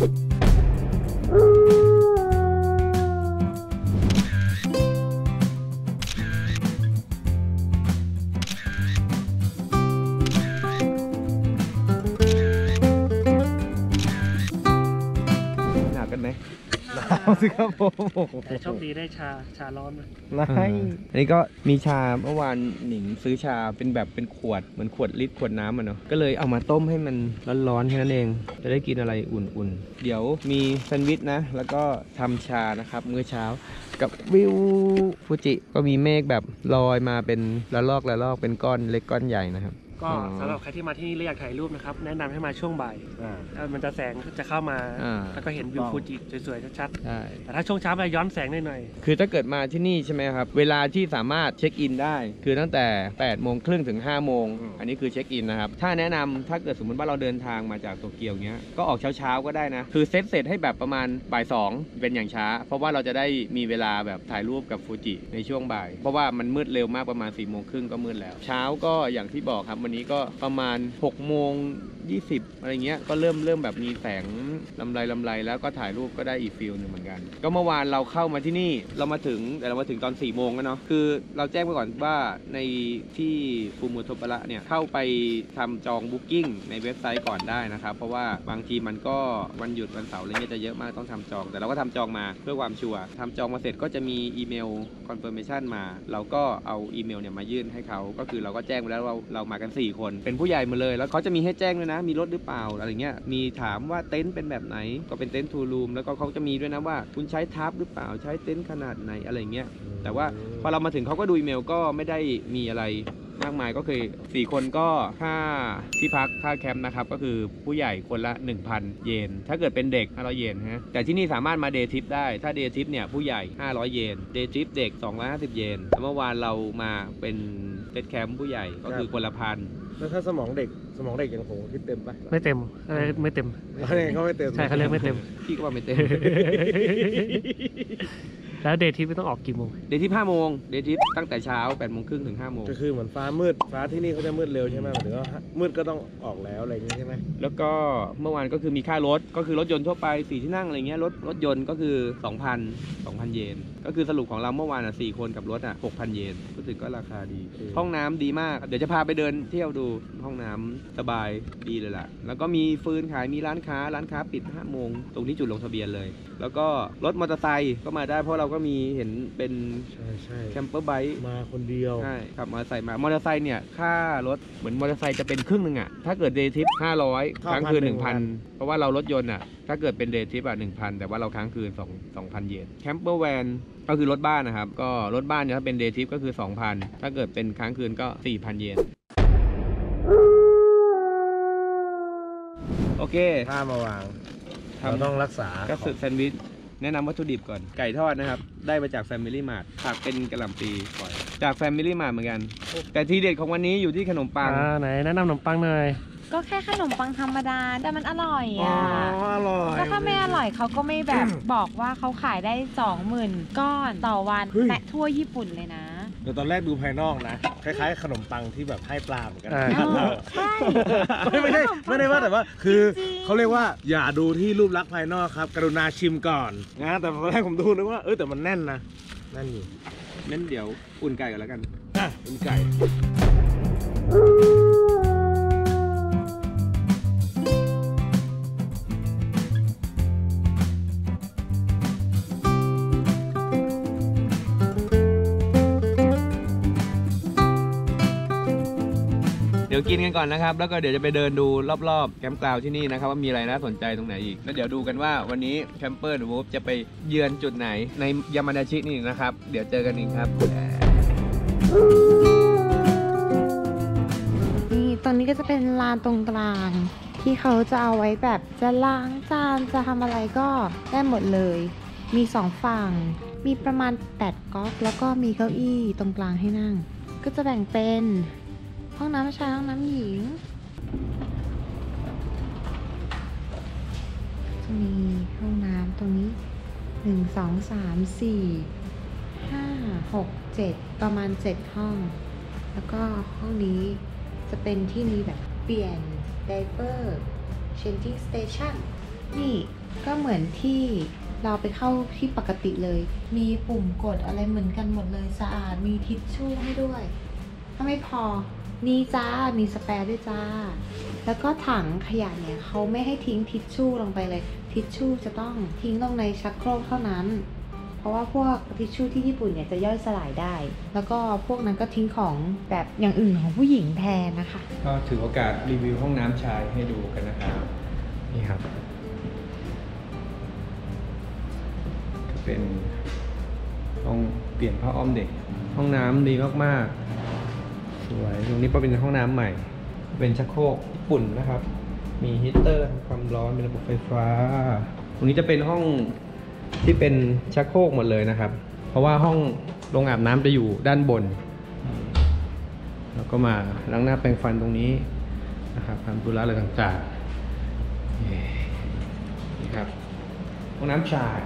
สิครับผมแต่โชคดีได้ชาชาร้อนเลยไม่อันนี้ก็มีชาเมื่อวานหนิงซื้อชาเป็นแบบเป็นขวดเหมือนขวดลิตรขวดน้ำอ่ะเนาะก็เลยเอามาต้มให้มันร้อนๆแค่นั้นเองจะได้กินอะไรอุ่นๆเดี๋ยวมีแซนด์วิชนะแล้วก็ทำชานะครับมื้อเช้ากับวิวฟูจิก็มีเมฆแบบลอยมาเป็นระลอกระลอกเป็นก้อนเล็กก้อนใหญ่นะครับก็สำหรับใครที่มาที่นี่แล้วอยากถ่ายรูปนะครับแนะนำให้มาช่วงบ่ายมันจะแสงจะเข้ามาแล้วก็เห็นวิวฟูจิสวยๆชัดๆแต่ถ้าช่วงเช้าไปย้อนแสงหน่อยๆคือถ้าเกิดมาที่นี่ใช่ไหมครับเวลาที่สามารถเช็คอินได้คือตั้งแต่แปดโมงครึ่งถึงห้าโมงอันนี้คือเช็คอินนะครับถ้าแนะนำถ้าเกิดสมมติว่าเราเดินทางมาจากโตเกียวเงี้ยก็ออกเช้าๆก็ได้นะคือเซตเสร็จให้แบบประมาณบ่ายสองเป็นอย่างช้าเพราะว่าเราจะได้มีเวลาแบบถ่ายรูปกับฟูจิในช่วงบ่ายเพราะว่ามันมืดเร็วมากประมาณสี่โมงครึ่งก็มืดแล้วเช้าก็อย่างที่บอกครับวันนี้ก็ประมาณหกโมงยี่สิบอะไรเงี้ยก็เริ่มเริ่มแบบมีแสงลำไรลำไรแล้วก็ถ่ายรูปก็ได้อีกฟิลหนึ่งเหมือนกันก็เมื่อวานเราเข้ามาที่นี่เรามาถึงแต่เรามาถึงตอนสี่โมงแล้วเนาะคือเราแจ้งไปก่อนว่าในที่ฟูมุโทปะระเนี่ยเข้าไปทำจองบุ๊กิ้งในเว็บไซต์ก่อนได้นะครับเพราะว่าบางทีมันก็วันหยุดวันเสาร์อะไรเงี้ยจะเยอะมากต้องทำจองแต่เราก็ทำจองมาเพื่อความชัวร์ทำจองมาเสร็จก็จะมีอีเมลคอนเฟิร์มเมชันมาเราก็เอาอีเมลเนี่ยมายื่นให้เขาก็คือเราก็แจ้งไปแล้วว่าเรามากันสี่คนเป็นผู้ใหญ่หมดเลยแล้วเขาจะมีให้แจ้งด้วยนะมีรถหรือเปล่าอะไรเงี้ยมีถามว่าเต็นท์เป็นแบบไหนก็เป็นเต็นท์ทูรูมแล้วก็เขาจะมีด้วยนะว่าคุณใช้ทับหรือเปล่าใช้เต็นท์ขนาดไหนอะไรเงี้ยแต่ว่าพอเรามาถึงเขาก็ดูอีเมลก็ไม่ได้มีอะไรมากมายก็คือสี่คนก็ค่าที่พักค่าแคมป์นะครับก็คือผู้ใหญ่คนละ หนึ่งพัน เยนถ้าเกิดเป็นเด็กห้าร้อยเยนฮะแต่ที่นี่สามารถมาเดย์ทริปได้ถ้าเดย์ทริปเนี่ยผู้ใหญ่ห้าร้อยเยนเดย์ทริปเด็กสองร้อยห้าสิบเยนเมื่อวานเรามาเป็นเซตแคมป์ผู้ใหญ่ก็คือคนละพันแล้วถ้าสมองเด็กสมองเด็กอย่างผมคิดเต็มปะไม่เต็มอะไรไม่เต็มอะไรก็ไม่เต็มใช่เขาเรียกไม่เต็มพี่ก็ว่าไม่เต็มแล้วเดย์ทริปต้องออกกี่โมงเดย์ทริปห้าโมงเดย์ทริปตั้งแต่เช้าแปดโมงครึ่งถึงห้าโมงก็คือเหมือนฟ้ามืดฟ้าที่นี่เขาจะมืดเร็วใช่ไหมหรือว่ามืดก็ต้องออกแล้วอะไรอย่างนี้ใช่ไหมแล้วก็เมื่อวานก็คือมีค่ารถก็คือรถยนต์ทั่วไปสี่ที่นั่งอะไรเงี้ยรถรถยนต์ก็คือ สองพัน สองพัน เยนก็คือสรุปของเราเมื่อวานอ่ะสี่คนกับรถอ่ะ หกพัน เยนรู้สึกก็ราคาดีห้องน้ำดีมากเดี๋ยวจะพาไปเดินเที่ยวดูห้องน้ำสบายดีเลยล่ะแล้วก็มีฟืนขายมีร้านค้าร้านค้าปิดห้าโมงตรงที่จุดลงทะเบียนเลยแล้วก็รถมอเตอร์ไซค์ก็มาได้เพราะเราก็มีเห็นเป็นแคมเปอร์ไบค์มาคนเดียวใช่ขับมอเตอร์ไซค์มามอเตอร์ไซค์เนี่ยค่ารถเหมือนมอเตอร์ไซค์จะเป็นครึ่งหนึ่งอ่ะถ้าเกิดเดย์ทริปห้าร้อยค้างคืน หนึ่งพัน เพราะว่าเรารถยนต์อ่ะถ้าเกิดเป็นเดย์ทริปอ่ะ หนึ่งพัน แต่ว่าเราค้างคืนสอง สองพัน เยนแคมเปอร์แวนก็คือรถบ้านนะครับก็รถบ้านเนี่ยถ้าเป็นเดย์ทริปก็คือ สองพัน ถ้าเกิดเป็นค้างคืนก็ สี่พัน เยนโอเคถ้ามาวางเราต้องรักษาก็สุดแซนด์วิชแนะนำวัตถุดิบก่อนไก่ทอดนะครับได้มาจาก Family Mart ผักเป็นกะหล่ำปีก่อนจาก Family Mart เหมือนกันแต่ทีเด็ดของวันนี้อยู่ที่ขนมปังอ่าไหนแนะนำขนมปังหน่อยก็แค่ขนมปังธรรมดาแต่มันอร่อยอ่ะอ๋ออร่อยก็ถ้าไม่อร่อยเขาก็ไม่แบบบอกว่าเขาขายได้ สองหมื่น ก้อนต่อวันแนะทั่วญี่ปุ่นเลยนะแต่ตอนแรกดูภายนอกนะคล้ายๆขนมปังที่แบบให้ปลาเหมือนกันใช่ไม่ไม่ใช่ไม่ได้ว่าแต่ว่าคือเขาเรียกว่าอย่าดูที่รูปลักษณ์ภายนอกครับกรุณาชิมก่อนนะแต่ตอนแรกผมดูนึกว่าเออแต่มันแน่นนะแน่นอยู่งั้นเดี๋ยวอุ่นไก่กันแล้วกันอุ่นไก่เดี๋ยวกินกันก่อนนะครับแล้วก็เดี๋ยวจะไปเดินดูรอบๆแคมป์กราวที่นี่นะครับว่ามีอะไรน่าสนใจตรงไหนอีกแล้วเดี๋ยวดูกันว่าวันนี้แคมเปอร์หรือวูฟจะไปเยือนจุดไหนในยามาดาชินี่นะครับเดี๋ยวเจอกันอีกครับนี่ตรงนี้ก็จะเป็นลานตรงกลางที่เขาจะเอาไว้แบบจะล้างจานจะทำอะไรก็ได้หมดเลยมีสองฝั่งมีประมาณแปดก๊อกแล้วก็มีเก้าอี้ตรงกลางให้นั่งก็จะแบ่งเป็นห้องน้ำชายห้องน้ำหญิงจะมีห้องน้ำตรงนี้หนึ่ง สอง สาม สี่ ห้า หก เจ็ดประมาณเจ็ดห้องแล้วก็ห้องนี้จะเป็นที่มีแบบเปลี่ยนไดเปอร์ changing station นี่ก็เหมือนที่เราไปเข้าที่ปกติเลยมีปุ่มกดอะไรเหมือนกันหมดเลยสะอาดมีทิชชู่ให้ด้วยถ้าไม่พอนี่จ้ามีสแปร์ด้วยจ้าแล้วก็ถังขยะเนี่ยเขาไม่ให้ทิ้งทิชชู่ลงไปเลยทิชชู่จะต้องทิ้งลงในชักโครกเท่านั้นเพราะว่าพวกทิชชู่ที่ญี่ปุ่นเนี่ยจะย่อยสลายได้แล้วก็พวกนั้นก็ทิ้งของแบบอย่างอื่นของผู้หญิงแทนนะคะก็ถือโอกาสรีวิวห้องน้ำชายให้ดูกันนะครับนี่ครับก็เป็นห้องเปลี่ยนผ้าอ้อมเด็กห้องน้ำดีมากๆสวยตรงนี้ก็เป็นห้องน้ำใหม่เป็นชักโครกญี่ปุ่นนะครับมีฮีตเตอร์ทำความร้อนเป็นระบบไฟฟ้าตรงนี้จะเป็นห้องที่เป็นชักโครกหมดเลยนะครับเพราะว่าห้องโรงอาบน้ำจะอยู่ด้านบนแล้วก็มาล้างหน้าแปรงฟันตรงนี้นะครับทำธุระอะไรต่างๆนี่ครับห้องน้ำชาย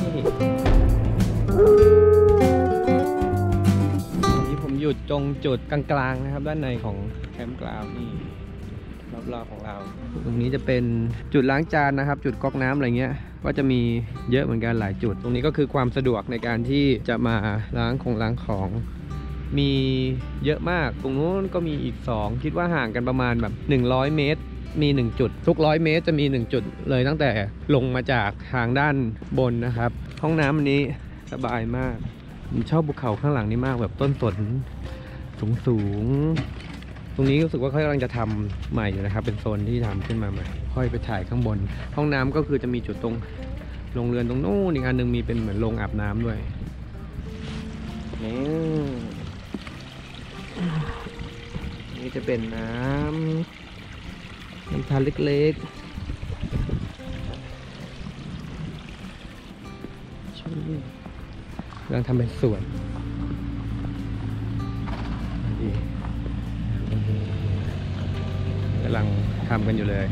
นี่ผมอยู่ตรงจุดกลางๆนะครับด้านในของแคมป์กราวด์นี่รอบๆของเราตรงนี้จะเป็นจุดล้างจานนะครับจุดก๊อกน้ำอะไรเงี้ยก็จะมีเยอะเหมือนกันหลายจุดตรงนี้ก็คือความสะดวกในการที่จะมาล้างของล้างของมีเยอะมากตรงนู้นก็มีอีกสองคิดว่าห่างกันประมาณแบบหนึ่งร้อยเมตรมีหนึ่งจุดทุกร้อยเมตรจะมีหนึ่งจุดเลยตั้งแต่ลงมาจากทางด้านบนนะครับห้องน้ำอันนี้สบายมากผมชอบภูเขาข้างหลังนี้มากแบบต้นสนสูงๆตรงนี้รู้สึกว่าเขากำลังจะทำใหม่อยู่นะครับเป็นโซนที่ทำขึ้นมาใหม่ค่อยไปถ่ายข้างบนห้องน้ำก็คือจะมีจุดตรงโรงเรือนตรงนู้นอีกอันหนึ่งมีเป็นเหมือนโรงอาบน้ำด้วยนี่นี่จะเป็นน้ำน้ำทานเล็กๆกำลังทำเป็นสวนกำลังทำกันอยู่เลย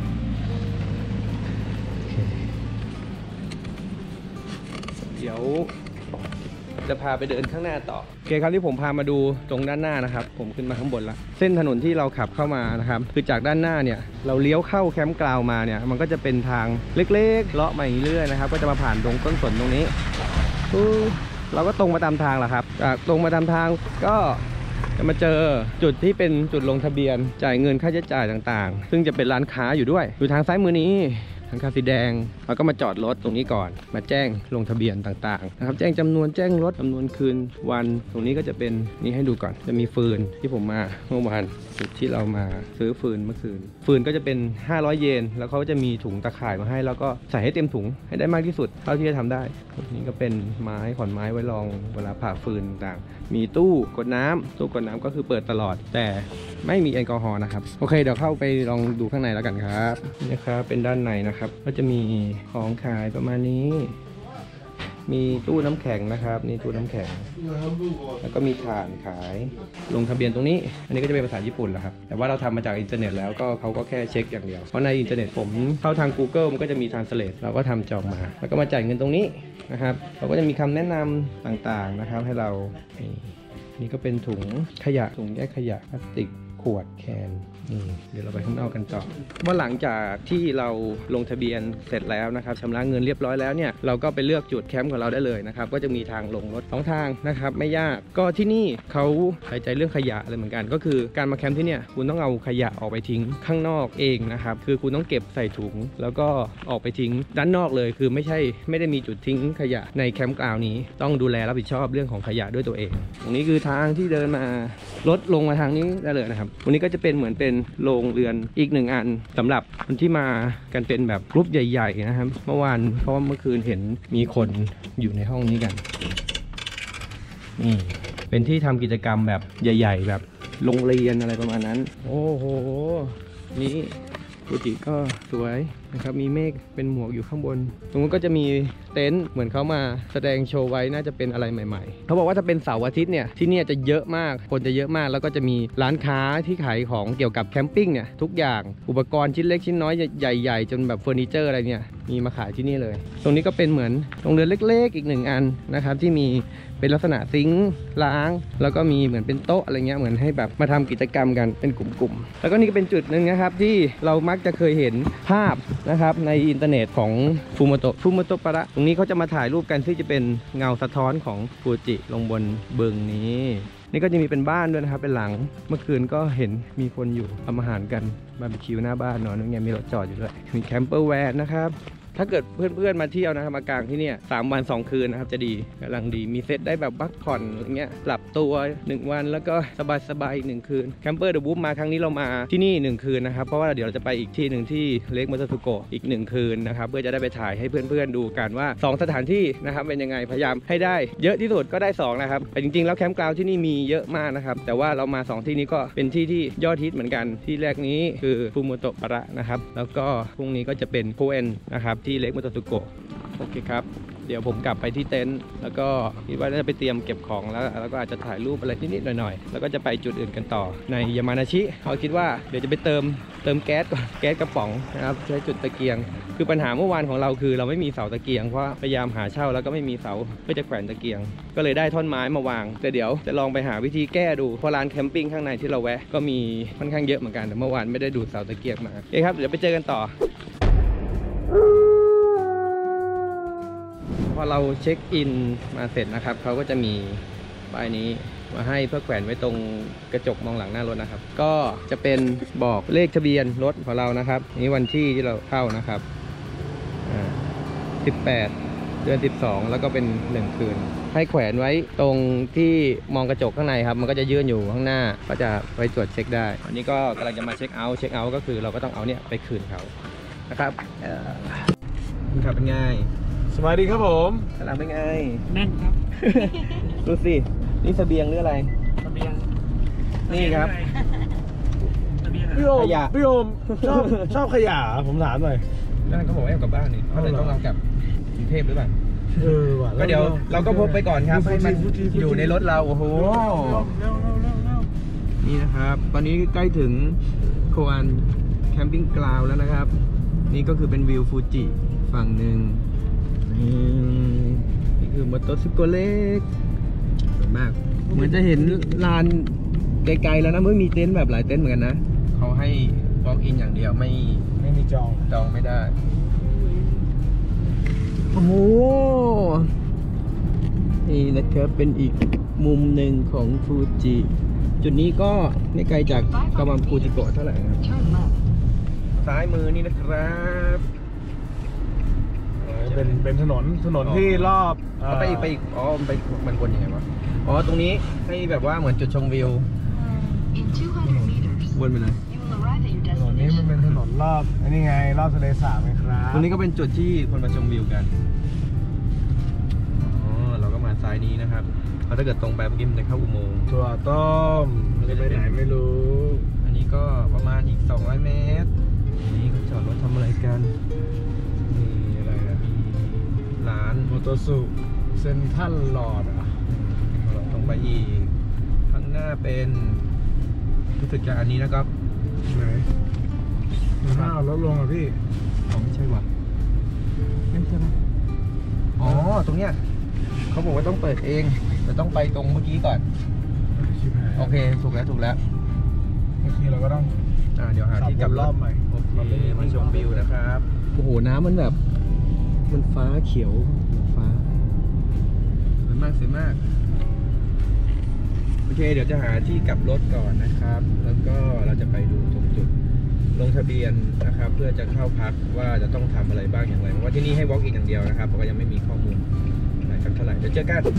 เดี๋ยวจะพาไปเดินข้างหน้าต่อโอเคครับที่ผมพามาดูตรงด้านหน้านะครับผมขึ้นมาข้างบนแล้วเส้นถนนที่เราขับเข้ามานะครับคือจากด้านหน้าเนี่ยเราเลี้ยวเข้าแคมป์กราวมาเนี่ยมันก็จะเป็นทางเล็กๆเลาะมาเรื่อยๆนะครับก็จะมาผ่านตรงต้นสนตรงนี้เราก็ตรงมาตามทางแหละครับจากตรงมาตามทางก็จะมาเจอจุดที่เป็นจุดลงทะเบียนจ่ายเงินค่าใช้จ่ายต่างๆซึ่งจะเป็นร้านค้าอยู่ด้วยอยู่ทางซ้ายมือนี้ทางคาสีแดงเราก็มาจอดรถตรงนี้ก่อนมาแจ้งลงทะเบียนต่างๆนะครับแจ้งจำนวนแจ้งรถจำนวนคืนวันตรงนี้ก็จะเป็นนี่ให้ดูก่อนจะมีฟืนที่ผมมาเมื่อวานจุดที่เรามาซื้อฟืนเมื่อคืนฟืนก็จะเป็นห้าร้อยเยนแล้วเขาจะมีถุงตะข่ายมาให้แล้วก็ใส่ให้เต็มถุงให้ได้มากที่สุดเท่าที่จะทำได้นี่ก็เป็นไม้ขอนไม้ไว้รองเวลาผ่าฟืนต่างมีตู้กดน้ำตู้กดน้ำก็คือเปิดตลอดแต่ไม่มีแอลกอฮอล์นะครับโอเคเดี๋ยวเข้าไปลองดูข้างในแล้วกันครับนี่นะครับเป็นด้านในนะครับก็จะมีของขายประมาณนี้มีตู้น้ำแข็งนะครับนี่ตู้น้ำแข็งแล้วก็มีถ่านขายลงทะเบียนตรงนี้อันนี้ก็จะเป็นภาษาญี่ปุ่นแหละครับแต่ว่าเราทำมาจากอินเทอร์เน็ตแล้วก็เขาก็แค่เช็คอย่างเดียวเพราะในอินเทอร์เน็ตผมเข้าทาง Google มันก็จะมี Translate เราก็ทำจองมาแล้วก็มาจ่ายเงินตรงนี้นะครับเราก็จะมีคำแนะนำต่างๆนะครับให้เรานี่ก็เป็นถุงขยะถุงแยกขยะพลาสติกขวดแคนนี่เดี๋ยวเราไปข้างนอกกันต่อว่าหลังจากที่เราลงทะเบียนเสร็จแล้วนะครับชำระเงินเรียบร้อยแล้วเนี่ยเราก็ไปเลือกจุดแคมป์ของเราได้เลยนะครับก็จะมีทางลงรถสองทางนะครับไม่ยากก็ที่นี่เขาใส่ใจเรื่องขยะเลยเหมือนกันก็คือการมาแคมป์ที่เนี่ยคุณต้องเอาขยะออกไปทิ้งข้างนอกเองนะครับคือคุณต้องเก็บใส่ถุงแล้วก็ออกไปทิ้งด้านนอกเลยคือไม่ใช่ไม่ได้มีจุดทิ้งขยะในแคมป์กราวนี้ต้องดูแลรับผิดชอบเรื่องของขยะด้วยตัวเองตรงนี้คือทางที่เดินมารถลงมาทางนี้ได้เลยนะครับวันนี้ก็จะเป็นเหมือนเป็นโรงเรือนอีกหนึ่งอันสำหรับคนที่มากันเป็นแบบกรุ๊ปใหญ่ๆนะครับเมื่อวานเพราะว่าเมื่อคืนเห็นมีคนอยู่ในห้องนี้กันนี่เป็นที่ทำกิจกรรมแบบใหญ่ๆแบบโรงเรียนอะไรประมาณนั้นโอ้โหนี่ฟูจิก็สวยนะครับมีเมฆเป็นหมวกอยู่ข้างบนตรงนู้นก็จะมีเต็นท์เหมือนเขามาแสดงโชว์ไว้น่าจะเป็นอะไรใหม่ๆเขาบอกว่าถ้าเป็นเสาร์อาทิตย์เนี่ยที่นี่จะเยอะมากคนจะเยอะมากแล้วก็จะมีร้านค้าที่ขายของเกี่ยวกับแคมปิ้งเนี่ยทุกอย่างอุปกรณ์ชิ้นเล็กชิ้นน้อยใหญ่ๆจนแบบเฟอร์นิเจอร์อะไรเนี่ยมีมาขายที่นี่เลยตรงนี้ก็เป็นเหมือนโรงเรือนเล็กๆอีกหนึ่งอันนะครับที่มีเป็นลักษณะซิงค์ล้างแล้วก็มีเหมือนเป็นโต๊ะอะไรเงี้ยเหมือนให้แบบมาทำกิจกรรมกันเป็นกลุ่มๆแล้วก็นี่ก็เป็นจุดหนึ่งนะครับที่เรามักจะเคยเห็นภาพนะครับในอินเทอร์เน็ตของฟูโมโตะฟูโมโตะปะระตรงนี้เขาจะมาถ่ายรูปกันที่จะเป็นเงาสะท้อนของฟูจิลงบนบึงนี้นี่ก็จะมีเป็นบ้านด้วยนะครับเป็นหลังเมื่อคืนก็เห็นมีคนอยู่ทำอาหารกันบาร์บีคิวหน้าบ้านเนาะนั่นไงมีรถจอดอยู่ด้วยมีแคมเปอร์แวนนะครับถ้าเกิดเพื่อนๆมาเที่ยวนะครับมากางที่นี่สามวันสองคืนนะครับจะดีกำลังดีมีเซตได้แบบพักผ่อนอย่างเงี้ยปรับตัวหนึ่งวันแล้วก็สบายๆอีกหนึ่งคืนแคมเปอร์เดอะบู๊มาครั้งนี้เรามาที่นี่หนึ่งคืนนะครับเพราะว่าเดี๋ยวเราจะไปอีกที่หนึ่งที่เลคมัตสึโกะอีกหนึ่งคืนนะครับเพื่อจะได้ไปถ่ายให้เพื่อนๆดูกันว่าสองสถานที่นะครับเป็นยังไงพยายามให้ได้เยอะที่สุดก็ได้สองนะครับแต่จริงๆแล้วแคมป์กราวด์ที่นี่มีเยอะมากนะครับแต่ว่าเรามาสองที่นี้ก็เป็นที่ที่ยอดฮิตเหมือนกันที่แรกนี้คือฟูโมโตะปะระนะครับแล้วก็พรุ่งนี้ก็จะเป็นโคเอนนะครับที่เลคมัตสึโกะโอเคครับเดี๋ยวผมกลับไปที่เต็นท์แล้วก็คิดว่าจะไปเตรียมเก็บของแล้วแล้วก็อาจจะถ่ายรูปอะไรนิดๆหน่อยๆแล้วก็จะไปจุดอื่นกันต่อในยามานาชิเขาคิดว่าเดี๋ยวจะไปเติมเติมแก๊สก่อนแก๊สกระป๋องนะครับใช้จุดตะเกียงคือปัญหาเมื่อวานของเราคือเราไม่มีเสาตะเกียงเพราะพยายามหาเช่าแล้วก็ไม่มีเสาเพื่อจะแขวนตะเกียงก็เลยได้ท่อนไม้มาวางแต่เดี๋ยวจะลองไปหาวิธีแก้ดูเพราะร้านแคมปิ้งข้างในที่เราแวะก็มีค่อนข้างเยอะเหมือนกันแต่เมื่อวานไม่ได้ดูเสาตะเกียงมาโอเคครับเดี๋ยวไปเจอกันต่อพอเราเช็คอินมาเสร็จนะครับเขาก็จะมีป้ายนี้มาให้เพื่อแขวนไว้ตรงกระจกมองหลังหน้ารถนะครับก็จะเป็นบอกเลขทะเบียนรถของเรานะครับนี่วันที่ที่เราเข้านะครับสิบแปดเดือนสิบสองแล้วก็เป็นหนึ่งคืนให้แขวนไว้ตรงที่มองกระจกข้างในครับมันก็จะยื่นอยู่ข้างหน้าก็จะไว้ตรวจเช็คได้อันนี้ก็กำลังจะมาเช็คเอาท์เช็คเอาท์ก็คือเราก็ต้องเอาเนี่ยไปคืนเขานะครับนี่ครับเป็นไงสวัสดีครับผมกำลังเป็นไงแน่นครับดูสินี่เสบียงหรืออะไรเสบียงนี่ครับพี่โอมพี่โอมชอบชอบขยะผมถามหน่อยนั่นก็บอกว่าเอากลับบ้านนี่เขาเลยต้องเอากลับกรุงเทพหรือเปล่าเออว่ะก็เดี๋ยวเราก็พกไปก่อนครับให้มันอยู่ในรถเราโอ้โหนี่นะครับตอนนี้ใกล้ถึงโคอันแคมปิ้งกราวด์แล้วนะครับนี่ก็คือเป็นวิวฟูจิฝั่งหนึ่งนี่คือมอเตอร์ซิโกเล็กสวยมากเหมือนจะเห็นลานไกลๆแล้วนะไม่มีเต็นท์แบบหลายเต็นท์เหมือนกันนะเขาให้ walk in อย่างเดียวไม่ไม่มีจองจองไม่ได้โอ้โหนี่นะครับเป็นอีกมุมหนึ่งของฟูจิจุดนี้ก็ไม่ไกลจากกามาฟูจิโกะเท่าไหร่ครับซ้ายมือนี่นะครับเป็นเป็นถนนถนนที่รอบไปอีกไปอีกอ๋อไปมันวนยังไงวะอ๋อตรงนี้ให้แบบว่าเหมือนจุดชมวิววนไปเลยถนนนี้มันเป็นถนนรอบอันนี้ไงรอบทะเลสาบไหมครับตรงนี้ก็เป็นจุดที่คนมาชมวิวกันอ๋อเราก็มาซ้ายนี้นะครับเพราะถ้าเกิดตรงไปเมื่อกี้มันจะเข้าอุโมงค์ถั่วต้มจะไปไหนไม่รู้อันนี้ก็ประมาณอีกสองร้อยเมตรนี่เขาจอดรถทำอะไรกันร้านโมโตสุเซนทัลลอดอ่ะเราต้องไปอีกข้างหน้าเป็นรู้สึกจะอันนี้นะครับไหนข้าวลดลงอ่ะพี่อ๋อไม่ใช่ว่ะไม่ใช่ไหมอ๋อตรงเนี้ยเขาบอกว่าต้องเปิดเองแต่ต้องไปตรงเมื่อกี้ก่อนโอเคถูกแล้วถูกแล้วเมื่อกี้เราก็ต้องอ่าเดี๋ยวหาที่กลับรอบใหม่โอเคมาชมวิวนะครับโอ้โหน้ำมันแบบมันฟ้าเขียวฟ้าสวยมากสวยมากโอเคเดี๋ยวจะหาที่กลับรถก่อนนะครับแล้วก็เราจะไปดูตรงจุดลงทะเบียนนะครับเพื่อจะเข้าพักว่าจะต้องทำอะไรบ้างอย่างไรเพราะว่าที่นี่ให้ walk in อย่างเดียวนะครับเพราะว่ายังไม่มีข้อมูลอะไรสักเท่าไหร่เดี๋ยวเจอกัน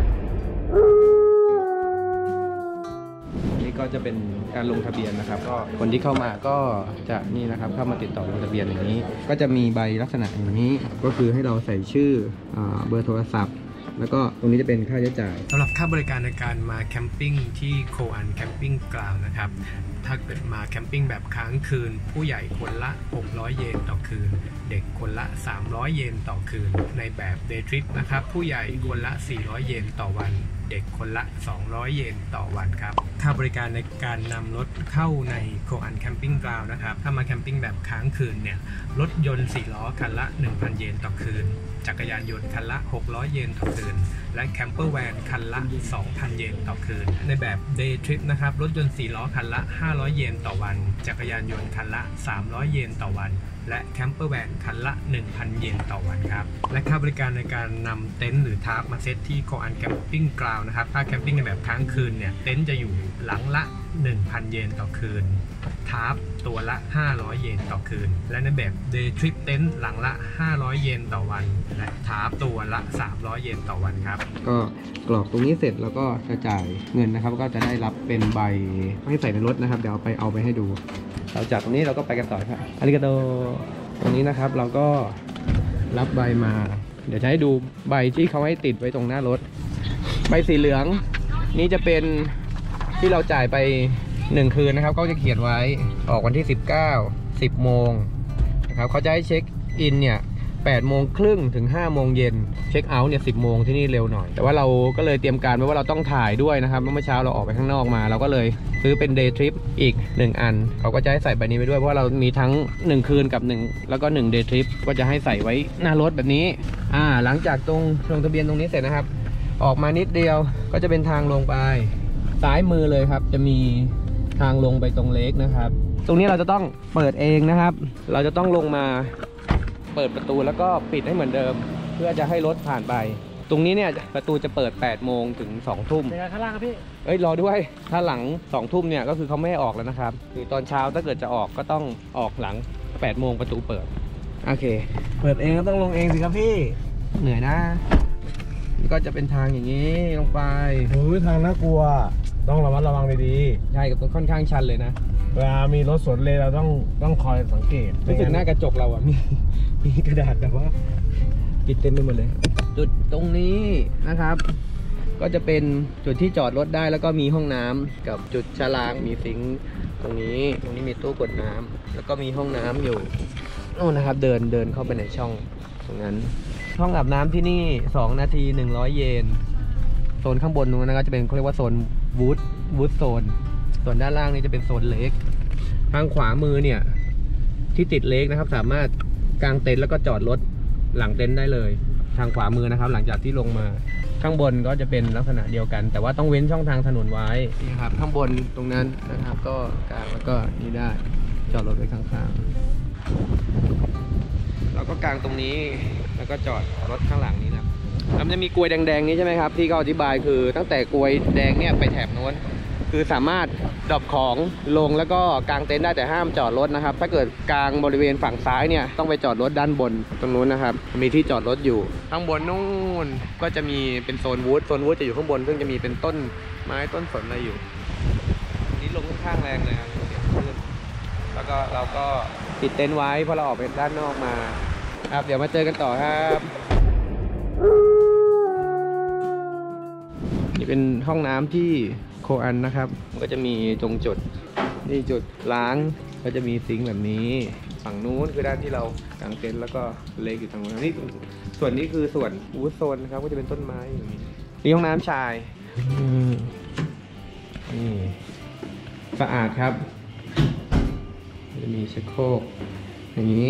นี่ก็จะเป็นการลงทะเบียนนะครับก็คนที่เข้ามาก็จะนี่นะครับเข้ามาติดต่อลงทะเบียนอย่างนี้ก็จะมีใบลักษณะอย่างนี้ก็คือให้เราใส่ชื่อเบอร์โทรศัพท์แล้วก็ตรงนี้จะเป็นค่าใช้จ่ายสำหรับค่าบริการในการมาแคมปิ้งที่โคอันแคมปิ้งกราวด์นะครับถ้าเกิดมาแคมปิ้งแบบค้างคืนผู้ใหญ่คนละหกร้อยเยนต่อคืนเด็กคนละสามร้อยเยนต่อคืนในแบบเดย์ทริปนะครับผู้ใหญ่คนละสี่ร้อยเยนต่อวันเด็กคนละสองร้อยเยนต่อวันครับค่าบริการในการนำรถเข้าในโคอันแคมปิ้งกราวด์นะครับถ้ามาแคมปิ้งแบบค้างคืนเนี่ยรถยนต์สี่ล้อคันละ หนึ่งพัน เยนต่อคืนจักรยานยนต์คันละหกร้อยเยนต่อคืนและแคมเปอร์แวนคันละ สองพัน เยนต่อคืนในแบบเดย์ทริปนะครับรถยนต์สี่ล้อคันละห้าร้อยเยนต่อวันจักรยานยนต์คันละสามร้อยเยนต่อวันและแคมเปอร์แวนคันละ หนึ่งพัน เยนต่อวันครับและค่าบริการในการนำเต็นท์หรือทาร์ปมาเซตที่โคอันแคมปิ้งกราวด์นะครับถ้าแคมปิ้งในแบบค้างคืนเนี่ยเต็นท์จะอยู่หลังละ หนึ่งพัน เยนต่อคืนทาร์ปตัวละห้าร้อยเยนต่อคืนและในแบบเดย์ทริปเต็นท์หลังละห้าร้อยเยนต่อวันและทาร์ปตัวละสามร้อยเยนต่อวันครับก็กรอกตรงนี้เสร็จแล้วก็จะจ่ายเงินนะครับก็จะได้รับเป็นใบให้ใส่ในรถนะครับเดี๋ยวเอาไปเอาไปให้ดูเราจากตรงนี้เราก็ไปกันต่อครับอาริกาโตตรงนี้นะครับเราก็รับใบมาเดี๋ยวจะให้ดูใบที่เขาให้ติดไว้ตรงหน้ารถใบสีเหลืองนี่จะเป็นที่เราจ่ายไปหนึ่งคืนนะครับก็จะเขียนไว้ออกวันที่สิบเก้า สิบโมงนะครับเขาจะให้เช็คอินเนี่ยแปดโมงครึ่งถึงห้าโมงเย็นเช็คเอาท์เนี่ยสิบโมงที่นี่เร็วหน่อยแต่ว่าเราก็เลยเตรียมการไว้ว่าเราต้องถ่ายด้วยนะครับเมื่อเช้าเราออกไปข้างนอกมาเราก็เลยซื้อเป็นเดย์ทริปอีกหนึ่งอันเขาก็จะให้ใส่ใบนี้ไปด้วยเพราะเรามีทั้งหนึ่งคืนกับหนึ่งแล้วก็หนึ่งเดย์ทริปก็จะให้ใส่ไว้หน้ารถแบบนี้อ่าหลังจากตรงลงทะเบียนตรงนี้เสร็จนะครับออกมานิดเดียวก็จะเป็นทางลงไปซ้ายมือเลยครับจะมีทางลงไปตรงเลคนะครับตรงนี้เราจะต้องเปิดเองนะครับเราจะต้องลงมาเปิดประตูแล้วก็ปิดให้เหมือนเดิมเพื่อจะให้รถผ่านไปตรงนี้เนี่ยประตูจะเปิดแปดโมงถึงสองทุ่มในข้างล่างครับพี่เอ้ยรอด้วยถ้าหลังสองทุ่มเนี่ยก็คือเขาไม่ให้ออกแล้วนะครับคือตอนเช้าถ้าเกิดจะออกก็ต้องออกหลังแปดโมงประตูเปิดโอเคเปิดเองก็ต้องลงเองสิครับพี่เหนื่อยนะก็จะเป็นทางอย่างนี้ลงไปโอ้ยทางน่ากลัวต้องระมัดระวังดีๆใช่กับค่อนข้างชันเลยนะเวลามีรถสวนเลนเราต้องต้องคอยสังเกตรู้สึกหน้ากระจกเราอ่ะมีมีกระดาษแบบว่าปิดเต็มไปหมดเลยจุดตรงนี้นะครับก็จะเป็นจุดที่จอดรถได้แล้วก็มีห้องน้ำกับจุดชะลางมีซิงค์ตรงนี้ตรงนี้มีตู้กดน้ำแล้วก็มีห้องน้ำอยู่โอ้นะครับเดินเดินเข้าไปในช่องตรงนั้นห้องอาบน้ำที่นี่สองนาทีหนึ่งร้อยเยนโซนข้างบนนู้นนะครับจะเป็นเขาเรียกว่าโซนวูดวูดโซนส่วนด้านล่างนี่จะเป็นโซนเล็กทางขวามือเนี่ยที่ติดเล็กนะครับสามารถกางเต็นท์แล้วก็จอดรถหลังเต็นท์ได้เลยทางขวามือนะครับหลังจากที่ลงมาข้างบนก็จะเป็นลักษณะเดียวกันแต่ว่าต้องเว้นช่องทางถนนไว้นี่ครับข้างบนตรงนั้นนะครับก็กางแล้วก็นี่ได้จอดรถไว้ข้างๆเราก็กางตรงนี้แล้วก็จอดรถข้างหลังนี้นะมันจะมีกลวยแดงๆนี้ใช่ไหมครับที่เขาอธิบายคือตั้งแต่กลวยแดงเนี่ยไปแถบโน้นคือสามารถดรอปของลงแล้วก็กางเต็นท์ได้แต่ห้ามจอดรถนะครับถ้าเกิดกางบริเวณฝั่งซ้ายเนี่ยต้องไปจอดรถด้านบนตรงนู้นนะครับมีที่จอดรถอยู่ข้างบนนู่นก็จะมีเป็นโซนวูดโซนวูดจะอยู่ข้างบนซึ่งจะมีเป็นต้นไม้ต้นสนอะไรอยู่นี่ลมค่อนข้างแรงเลยครับแล้วก็เราก็ปิดเต็นท์ไว้เพราะเราออกไปด้านนอกมาครับเดี๋ยวมาเจอกันต่อครับนี่เป็นห้องน้ำที่โคอันนะครับมันก็จะมีตรงจุดนี่จุดล้างก็จะมีซิงค์แบบนี้ฝั่งนู้นคือด้านที่เรากางเต็นท์แล้วก็เล็กอยู่ทางนู้นนี่ส่วนนี้คือส่วนวูดโซนนะครับก็จะเป็นต้นไม้อย่างนี้นี่ห้องน้ำชายนี่สะอาดครับจะมีชักโครกอย่างนี้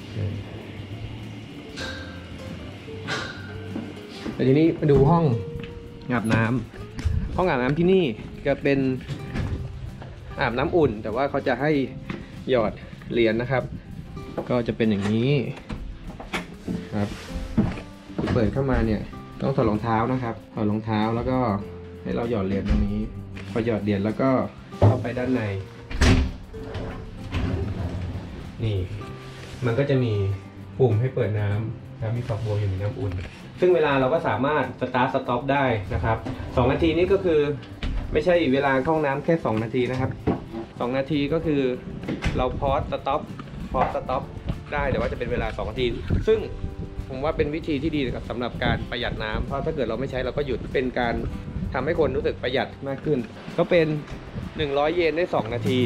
แต่ทีนี้มาดูห้องอาบน้ำห้องอาบน้ำที่นี่จะเป็นอาบน้ำอุ่นแต่ว่าเขาจะให้หยอดเหรียญนะครับก็จะเป็นอย่างนี้ครับเปิดเข้ามาเนี่ยต้องถอดรองเท้านะครับถอดรองเท้าแล้วก็ให้เราหยอดเหรียญตรงนี้พอหยอดเหรียญแล้วก็เข้าไปด้านในนี่มันก็จะมีปุ่มให้เปิดน้ำแล้วมีฝักบัวอยู่ในน้ำอุ่นซึ่งเวลาเราก็สามารถสตาร์ทสต็อปได้นะครับสองนาทีนี้ก็คือไม่ใช่เวลาเข้าห้องน้ำแค่สองนาทีนะครับสองนาทีก็คือเราพอสสต็อปพอสสต็อปได้แต่ว่าจะเป็นเวลาสองนาทีซึ่งผมว่าเป็นวิธีที่ดีนะครับสำหรับการประหยัดน้ำเพราะถ้าเกิดเราไม่ใช้เราก็หยุดเป็นการทำให้คนรู้สึกประหยัดมากขึ้นก็เป็นหนึ่งร้อยเยนได้สองนาที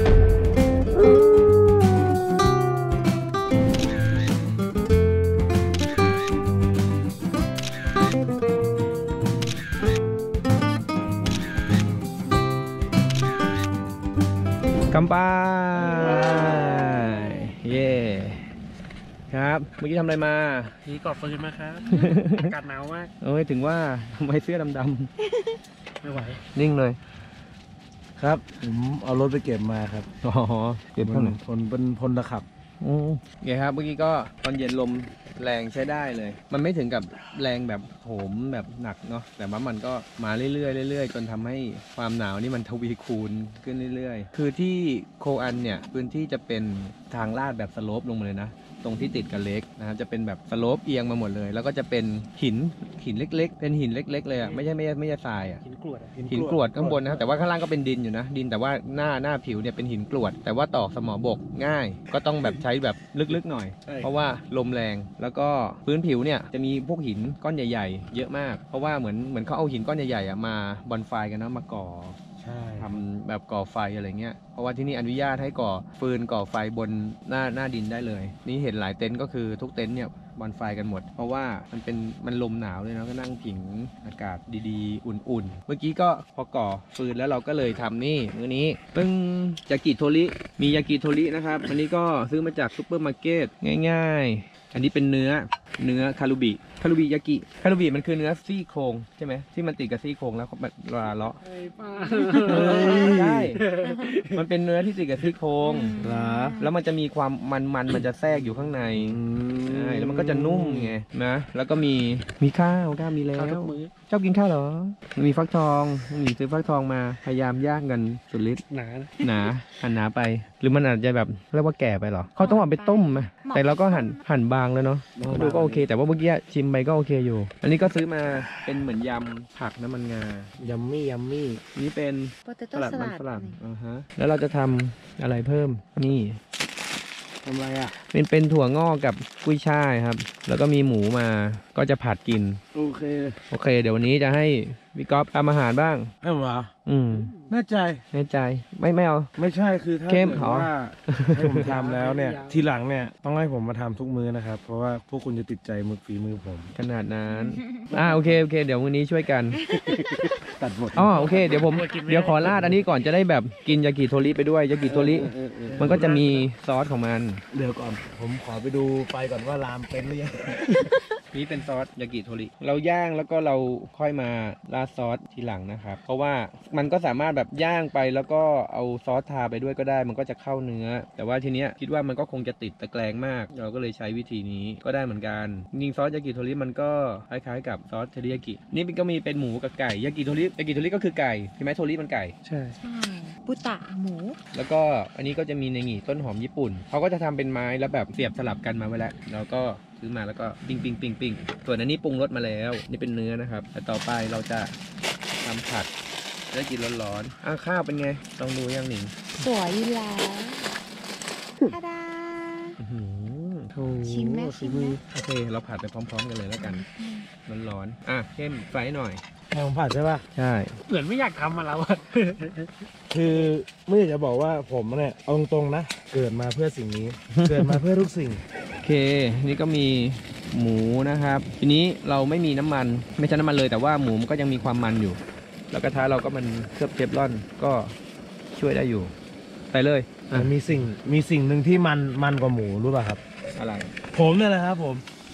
กำปั้นเย่ครับเมื่อกี้ทำอะไรมานี่ก่อฟืนมาครับ อากาศหนาวมากเอ้ยถึงว่าทำไมเสื้อดำๆไม่ไหวนิ่งเลยครับ ผมเอารถไปเก็บมาครับอ๋อเก็บเท่าไหร่พลเป็นพลตะขับโอเคครับเมื่อกี้ก็ตอนเย็นลมแรงใช้ได้เลย มันไม่ถึงกับแรงแบบโหมแบบหนักเนาะแต่ว่ามันก็มาเรื่อยๆเรื่อยๆจนทำให้ความหนาวนี่มันทวีคูณขึ้นเรื่อยๆคือที่โคอันเนี่ยพื้นที่จะเป็นทางลาดแบบสโลปลงมาเลยนะตรงที่ติดกับเลคนะครับจะเป็นแบบสโลปเอียงมาหมดเลยแล้วก็จะเป็นหินหินเล็กๆเป็นหินเล็กๆเลยอ่ะไม่ใช่ไม่ใช่ไม่ใช่ทรายอ่ะหินกรวดอะหินกรวดข้างบนนะครับแต่ว่าข้างล่างก็เป็นดินอยู่นะดินแต่ว่าหน้าหน้าผิวเนี่ยเป็นหินกรวด แต่ว่าตอกสมอบกง่าย ก็ต้องแบบใช้แบบลึกๆหน่อย เพราะว่าลมแรงแล้วก็พื้นผิวเนี่ยจะมีพวกหินก้อนใหญ่ๆเยอะมากเพราะว่าเหมือนเหมือนเขาเอาหินก้อนใหญ่ๆอ่ะมาบอนไฟกันนะมาก่อใช่ทำแบบก่อไฟอะไรเงี้ยเพราะว่าที่นี่อนุญาตให้ก่อฟืนก่อไฟบนหน้าหน้าดินได้เลยนี่เห็นหลายเต็นท์ก็คือทุกเต็นท์เนี่ยบอนไฟกันหมด เพราะว่ามันเป็นมันลมหนาวเลยเนาะก็นั่งผิงอากาศดีๆอุ่นๆเมื่อกี้ก็พอก่อฟืนแล้วเราก็เลยทำนี่มื้อนี้ปึ้งยากิโทริมียากิโทรินะครับอันนี้ก็ซื้อมาจากซุปเปอร์มาร์เก็ตง่ายๆอันนี้เป็นเนื้อเนื้อคารุบิคารุบิยากิคารุบิมันคือเนื้อซี่โครงใช่ไหมที่มันติดกับซี่โครงแล้วมันเวลาเลาะไอ้ป้าใช่ มันเป็นเนื้อที่ติดกับซี่โครงเหรอแล้วมันจะมีความมันมันๆมันจะแทรกอยู่ข้างใน ใช่ แล้วมันก็จะนุ่มไงนะ แล้วก็มี มีข้าวข้าวมีแล้ข้าวทุวกมื้อชอบกินข้าวเหรอ มีฟักทองมีซื้อฟักทองมา พยายามย่างกันสุดฤทธิ์หนานะหนา หั่นหนาไป หรือมันอาจจะแบบเรียกว่าแก่ไปเหรอ เขาต้องเอาไปต้มไหมแต่เราก็หั่น หั่นบางแล้วเนาะ ดูก็โอเค แต่ว่าเมื่อกี้ชิมไปก็โอเคอยู่ อันนี้ก็ซื้อมาเป็นเหมือนยำผักน้ำมันงายัมมี่ยัมมี่นี่เป็นโปเตสโต้ลัดสมัลันดฝรั่งอ่าฮะ แล้วเราจะทำอะไรเพิ่ม นี่ทำไรอ่ะเป็นเป็นถั่วงอกกับกุ้ยช่ายครับ แล้วก็มีหมูมา ก็จะผัดกินโอเคโอเค เดี๋ยววันนี้จะให้พี่ก๊อฟทำอาหารบ้างให้ผมเหรออืมแน่ใจแน่ใจ ไม่ไม่เอาไม่ใช่คือถ้าเข้มเกิดเหรอว่าให้ผมทำแล้วเนี่ย ทีหลังเนี่ยต้องให้ผมมาทำทุกมื้อนะครับ เพราะว่าพวกคุณจะติดใจมือฝีมือผมขนาดนั้น อ่าโอเคโอเค เดี๋ยววันนี้ช่วยกันตัดหมดอ๋อโอเค เดี๋ยวผม เดี๋ยวขอราดอันนี้ก่อนจะได้แบบกินยากิโทริไปด้วย ยากิโทริเออเออเออมันก็จะมีซอสของมันเดี๋ยวก่อน ผมขอไปดูไฟก่อนว่าลามเป็นหรือยังนี่เป็นซอสยากิโทริ เราย่างแล้วก็เราค่อยมาราดซอสทีหลังนะครับ เพราะว่ามันก็สามารถแบบย่างไปแล้วก็เอาซอสทาไปด้วยก็ได้ มันก็จะเข้าเนื้อ แต่ว่าทีเนี้ยคิดว่ามันก็คงจะติดตะแกรงมาก เราก็เลยใช้วิธีนี้ก็ได้เหมือนกันจริงๆซอสยากิโทริมันก็คล้ายๆกับซอสเทริยากิ นี่มันก็มีเป็นหมูกับไก่ยากิโทริยากิโทริก็คือไก่ใช่ไหมโทริมันไก่ใช่ใช่ปุตะหมูแล้วก็อันนี้ก็จะมีในหงีต้นหอมญี่ปุ่น เขาก็จะทำเป็นไม้แล้วแบบเสียบสลับกันมาไว้แล้วแล้วก็ซื้อมาแล้วก็ปิ้งปิ้งปิ้งปิ้งส่วนอันนี้ปรุงรสมาแล้ว นี่เป็นเนื้อนะครับแต่ต่อไปเราจะทำผัดแล้วกินร้อนๆอ่ะข้าวเป็นไงลองดูยังหนิงสวยอยู่แล้วทาดาอื้อหือโถชิมไหมชิมไหมโอเคเราผัดไปพร้อมๆกันเลยแล้วกันร้อนๆอ่ะเข้มไฟหน่อยให้ผมผัดใช่ป่ะใช่เหมือนไม่อยากทำมาแล้วอะคือไม่อยากจะบอกว่าผมเนี่ยเอาตรงๆนะ เกิดมาเพื่อสิ่งนี้ เกิดมาเพื่อทุกสิ่งโอเคนี่ก็มีหมูนะครับ ทีนี้เราไม่มีน้ำมันไม่ใช่น้ำมันเลยแต่ว่าหมูมันก็ยังมีความมันอยู่ แล้วกระทะเราก็มันเคลือบเทฟลอนก็ช่วยได้อยู่ไปเลยอ่ะมีสิ่งมีสิ่งหนึ่งที่มันมันกว่าหมูรู้ป่ะครับอะไรผมเนี่ยแหละครับผม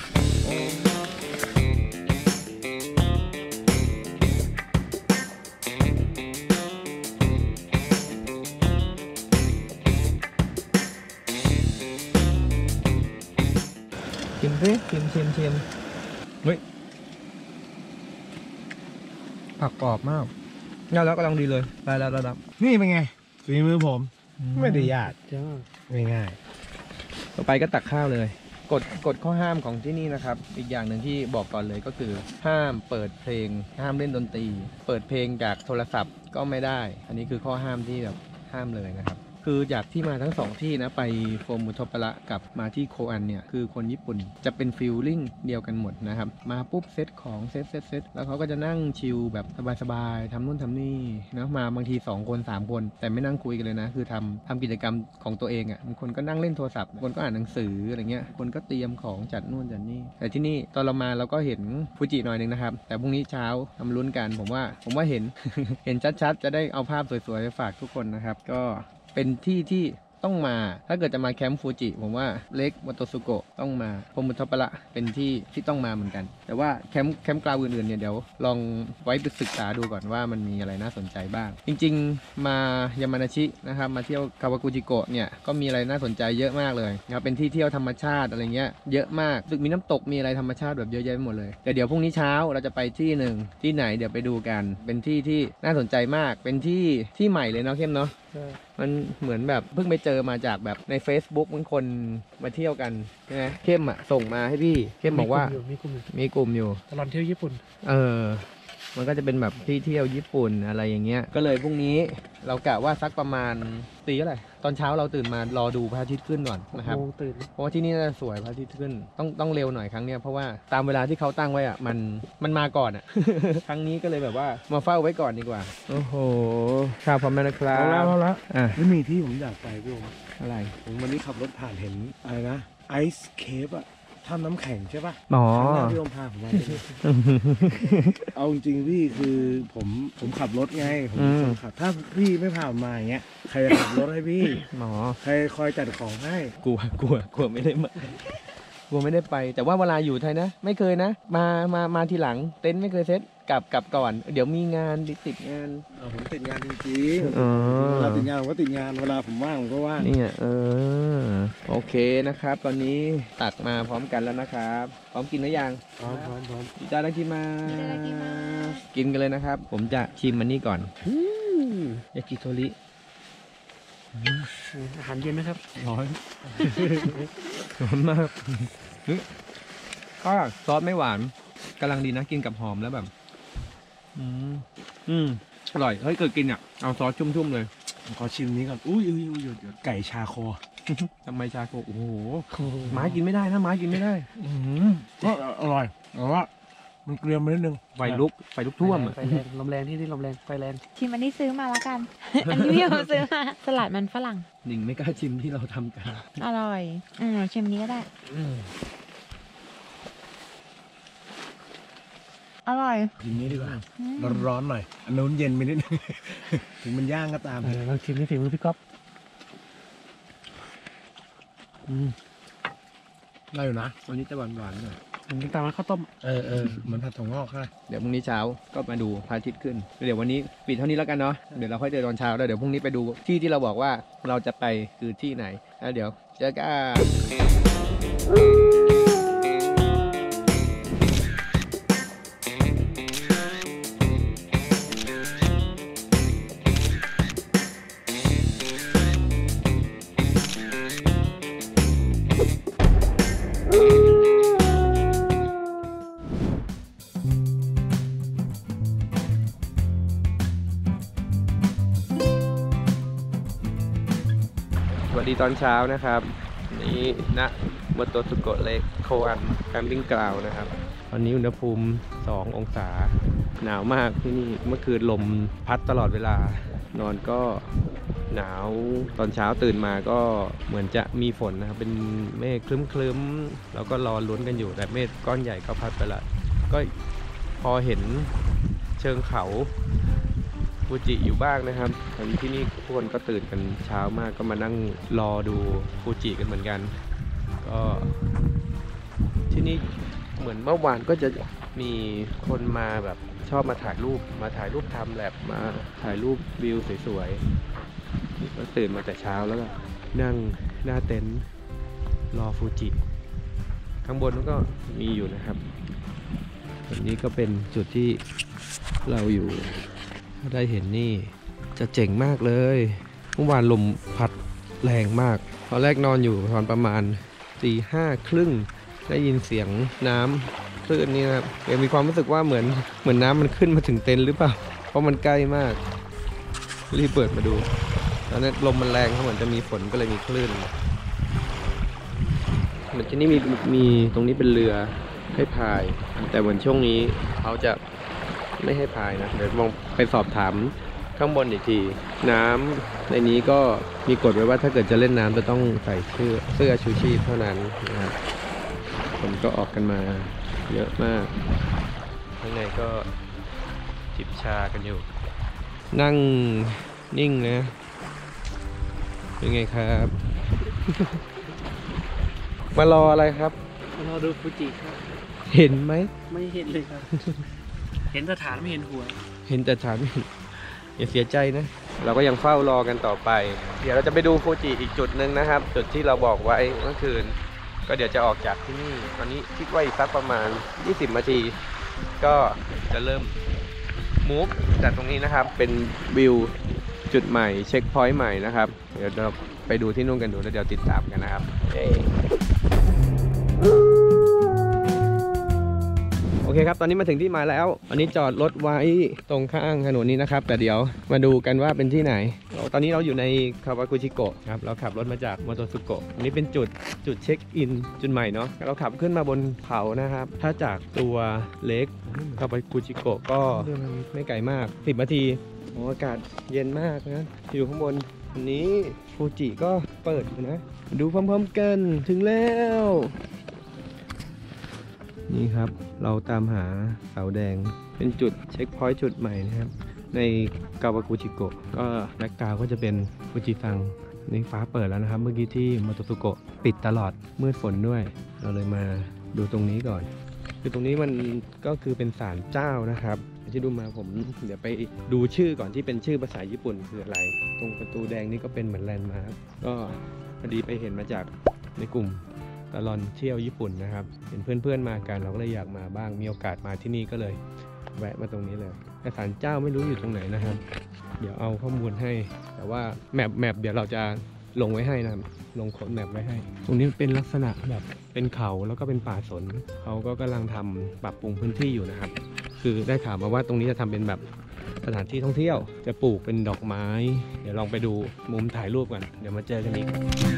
ชิมสิชิมชิมชิมเฮ้ยผักกรอบมากง่ายแล้วกำลังดีเลยได้แล้วได้แล้วนี่เป็นไงฝีมือผม ไม่ได้ยากจ้าง่ายต่อไปก็ตักข้าวเลย กฎกฎข้อห้ามของที่นี่นะครับ อีกอย่างหนึ่งที่บอกก่อนเลยก็คือ ห้ามเปิดเพลง ห้ามเล่นดนตรี เปิดเพลงจากโทรศัพท์ก็ไม่ได้ อันนี้คือข้อห้ามที่แบบห้ามเลยนะครับคือจากที่มาทั้งสองที่นะไปโฟมุทปะกับมาที่โคอันเนี่ยคือคนญี่ปุ่นจะเป็นฟีลลิ่งเดียวกันหมดนะครับมาปุ๊บเซตของเซตเซตเซตแล้วเขาก็จะนั่งชิลแบบสบายๆทำนู่นทำนี่นะมาบางทีสองคนสามคนแต่ไม่นั่งคุยกันเลยนะคือทำทำกิจกรรมของตัวเองอ่ะบางคนก็นั่งเล่นโทรศัพท์คนก็อ่านหนังสืออะไรเงี้ยคนก็เตรียมของจัดนู่นจัดนี่แต่ที่นี่ตอนเรามาเราก็เห็นฟูจิหน่อยนึงนะครับแต่พรุ่งนี้เช้าทำลุ้นกันผมว่าผมว่าเห็น เห็นชัดๆจะได้เอาภาพสวยๆไปฝากทุกคนนะครับก็เป็นที่ที่ต้องมาถ้าเกิดจะมาแคมป์ฟูจิผมว่าเล็กวัตโตสุโกะต้องมาโฟมุทปะเป็นที่ที่ต้องมาเหมือนกันแต่ว่าแคมป์แคมป์กราวอื่นๆเนี่ยเดี๋ยวลองไว้ไปศึกษาดูก่อนว่ามันมีอะไรน่าสนใจบ้างจริงๆมายามานาชินะครับมาเที่ยวคาวากุจิโกะเนี่ยก็มีอะไรน่าสนใจเยอะมากเลยนะครับเป็นที่เที่ยวธรรมชาติอะไรเงี้ยเยอะมากตึกมีน้ำตกมีอะไรธรรมชาติแบบเยอะแยะหมดเลยแต่เดี๋ยวพรุ่งนี้เช้าเราจะไปที่หนึ่งที่ไหนเดี๋ยวไปดูกันเป็นที่ที่น่าสนใจมากเป็นที่ที่ใหม่เลยเนาะเข้มเนาะมันเหมือนแบบเพิ่งไปเจอมาจากแบบใน Facebook มันคนมาเที่ยวกันใช่ไหมเข้มอ่ะส่งมาให้พี่เข้มบอกว่ามีกลุ่มอยู่มีกลุ่มอยู่ตลอดเที่ยวญี่ปุ่นเออมันก็จะเป็นแบบที่เที่ยวญี่ปุ่นอะไรอย่างเงี้ยก็เลยพรุ่งนี้เรากะว่าสักประมาณตีอะไรตอนเช้าเราตื่นมารอดูพระอาทิตย์ขึ้นก่อนนะครับตื่นเพราะว่าที่นี่น่าจะสวยพระอาทิตย์ขึ้นต้องต้องเร็วหน่อยครั้งเนี้ยเพราะว่าตามเวลาที่เขาตั้งไว้อ่ะมันมันมาก่อนอ่ะ ครั้งนี้ก็เลยแบบว่ามาเฝ้าไว้ก่อนดีกว่าโอ้โหข้าวพร้อมแล้วนะครับเอาแล้วเอาแล้วอ่ะไม่มีที่ผมอยากไปพี่โอมอะไรผมวันนี้ขับรถผ่านเห็นอะไรนะไอซ์เคฟอะถ้ำน้ำแข็งใช่ป่ะอ๋อพี่โอมพาผมมาเอาจริงพี่คือผมผมขับรถไงผมขับถ้าพี่ไม่พาผมมาอย่างเงี้ยใครจะขับรถให้พี่หมอใครคอยจัดของให้กลัวกลัวกลัวไม่ได้มากลัวไม่ได้ไปแต่ว่าเวลาอยู่ไทยนะไม่เคยนะมามามาทีหลังเต็นท์ไม่เคยเซ็ตกลับกลับก่อนเดี๋ยวมีงานติดงานผมติดงานจริงๆเวลาติดงานผมก็ติดงานเวลาผมว่างผมก็ว่างนี่เออโอเคนะครับตอนนี้ตักมาพร้อมกันแล้วนะครับพร้อมกินหรือยังพร้อมพร้อมพร้อมอิตาดากิมากินกันเลยนะครับผมจะชิมมันนี่ก่อนยากิโทริอาหารเย็นนะครับร้อนร้อนมากก็ซอสไม่หวานกำลังดีนะกินกับหอมแล้วแบบอืมอืมอร่อยเฮ้ยเกิดกินอ่ะเอาซอสชุ่มๆเลยขอชิมนี้ก่อนอุ้ยอุ้ยอุ้ยไก่ชาโคทำไมชาโคโอ้โหไม้กินไม่ได้นะไม้กินไม่ได้ก็อร่อยแต่ว่ามันเกลียมไปนิดนึงไฟลุกไฟลุกท่วมไฟแรงลมแรงที่นี่ลมแรงไฟแรงชิมอันนี้ซื้อมาแล้วกันอันนี้พี่ผมซื้อมาสลัดมันฝรั่งหนิงไม่กล้าชิมที่เราทำกันอร่อยอืมชิมนี้ก็ได้อร่อยกินนี้ดีกว่าร้อนๆหน่อยอันนู้นเย็นไปนิดนึงถึงมันย่างก็ตามลองชิมนี่ฝีมือพี่ก๊อฟได้อยู่นะวันนี้จะหวานๆหน่อยมันตามมาข้าวต้มเออเออเหมือนผัดถั่วงอกค่ะเดี๋ยวพรุ่งนี้เช้าก็มาดูพระอาทิตย์ขึ้นเดี๋ยววันนี้ปิดเท่านี้แล้วกันเนาะเดี๋ยวเราค่อยเจอตอนเช้าแล้วเดี๋ยวพรุ่งนี้ไปดูที่ที่เราบอกว่าเราจะไปคือที่ไหนแล้วเดี๋ยวเจอกันสวัสดีตอนเช้านะครับนี่ณวัตโตสุโกะเล็กโคอันแคมปิ้งกราวนะครับตอนนี้อุณหภูมิสององศาหนาวมากที่นี่เมื่อคืนลมพัดตลอดเวลานอนก็หนาวตอนเช้าตื่นมาก็เหมือนจะมีฝนนะครับเป็นเมฆคลึ้มๆแล้วก็รอลุ้นกันอยู่แต่เมฆก้อนใหญ่ก็พัดไปละก็พอเห็นเชิงเขาฟูจิอยู่บ้างนะครับตอนที่นี่ทุกคนก็ตื่นกันเช้ามากก็มานั่งรอดูฟูจิกันเหมือนกันก็ที่นี่เหมือนเมื่อวานก็จะมีคนมาแบบชอบมาถ่ายรูปมาถ่ายรูปทำแลบมาถ่ายรูปวิวสวยๆก็ตื่นมาแต่เช้าแล้วก็นั่งหน้าเต็นท์รอฟูจิข้างบนมันก็มีอยู่นะครับวันนี้ก็เป็นจุดที่เราอยู่ได้เห็นนี่จะเจ๋งมากเลยเมื่อวานลมพัดแรงมากตอนแรกนอนอยู่ตอนประมาณตีห้าครึ่งได้ยินเสียงน้ำคลื่นนี่นะครับยังมีความรู้สึกว่าเหมือนเหมือนน้ำมันขึ้นมาถึงเต็นท์หรือเปล่าเพราะมันใกล้มากรีบเปิดมาดูตอนนั้นลมมันแรงเขาเหมือนจะมีฝนก็เลยมีคลื่นเหมือนที่นี่มีมีตรงนี้เป็นเรือให้พายแต่เหมือนช่วงนี้เขาจะไม่ให้พายนะเดี๋ยวมองไปสอบถามข้างบนอีกทีน้ำในนี้ก็มีกฎไว้ว่าถ้าเกิดจะเล่นน้ำจะต้องใส่เสื้อเสื้อชูชีพเท่านั้นนะครับคนก็ออกกันมาเยอะมากข้างในก็จิบชากันอยู่นั่งนิ่งนะเป็นไงครับ มารออะไรครับมารอดูฟูจิครับเห็นไหมไม่เห็นเลยครับ เห็นสถานไม่เห็นหัวเห็นแต่ฐานอย่าเสียใจนะเราก็ยังเฝ้ารอกันต่อไปเดี๋ยวเราจะไปดูฟูจิอีกจุดหนึ่งนะครับจุดที่เราบอกไว้เมื่อคืนก็เดี๋ยวจะออกจากที่นี่ตอนนี้คิดว่าอีกสักประมาณยี่สิบนาทีก็จะเริ่มมูฟจากตรงนี้นะครับเป็นวิวจุดใหม่เช็คพอยต์ใหม่นะครับเดี๋ยวเราไปดูที่นู่นกันดูแล้วเดี๋ยวติดตามกันนะครับโอเคครับตอนนี้มาถึงที่หมายแล้วอันนี้จอดรถไว้ตรงข้างถนนนี้นะครับแต่เดี๋ยวมาดูกันว่าเป็นที่ไหนตอนนี้เราอยู่ในคาวากุชิโกะครับเราขับรถมาจากโมโตซุโกะอันนี้เป็นจุดจุดเช็คอินจุดใหม่เนาะเราขับขึ้นมาบนเขานะครับถ้าจากตัวเล็กคาวากุชิโกะก็ไม่ไกลมากสิบนาทีโอ้อากาศเย็นมากนะอยู่ข้างบนอันนี้ฟูจิก็เปิดนะดูพร้อมๆกันถึงแล้วนี่ครับเราตามหาเสาแดงเป็นจุดเช็คพอยต์จุดใหม่นะครับในกาวากุชิโกะก็แบ็คกราวด์ก็จะเป็นฟูจิซังนี่ฟ้าเปิดแล้วนะครับเมื่อกี้ที่โมโตซุโกะปิดตลอดมืดฝนด้วยเราเลยมาดูตรงนี้ก่อนคือตรงนี้มันก็คือเป็นศาลเจ้านะครับที่ดูมาผมเดี๋ยวไปดูชื่อก่อนที่เป็นชื่อภาษาญี่ปุ่นคืออะไรตรงประตูแดงนี่ก็เป็นเหมือนแลนด์มาร์คก็พอดีไปเห็นมาจากในกลุ่มตลอดเที่ยวญี่ปุ่นนะครับเห็นเพื่อนๆมากันเราก็เลยอยากมาบ้างมีโอกาสมาที่นี่ก็เลยแวะมาตรงนี้เลยแต่ศาลเจ้าไม่รู้อยู่ตรงไหนนะครับเดี๋ยวเอาข้อมูลให้แต่ว่าแมปแมปเดี๋ยวเราจะลงไว้ให้นะครับลงโค้ดแมปไว้ให้ตรงนี้เป็นลักษณะแบบเป็นเขาแล้วก็เป็นป่าสนเขาก็กำลังทำปรับปรุงพื้นที่อยู่นะครับคือได้ข่าวมาว่าตรงนี้จะทำเป็นแบบสถานที่ท่องเที่ยวจะปลูกเป็นดอกไม้เดี๋ยวลองไปดูมุมถ่ายรูปกันเดี๋ยวมาเจอกันอีก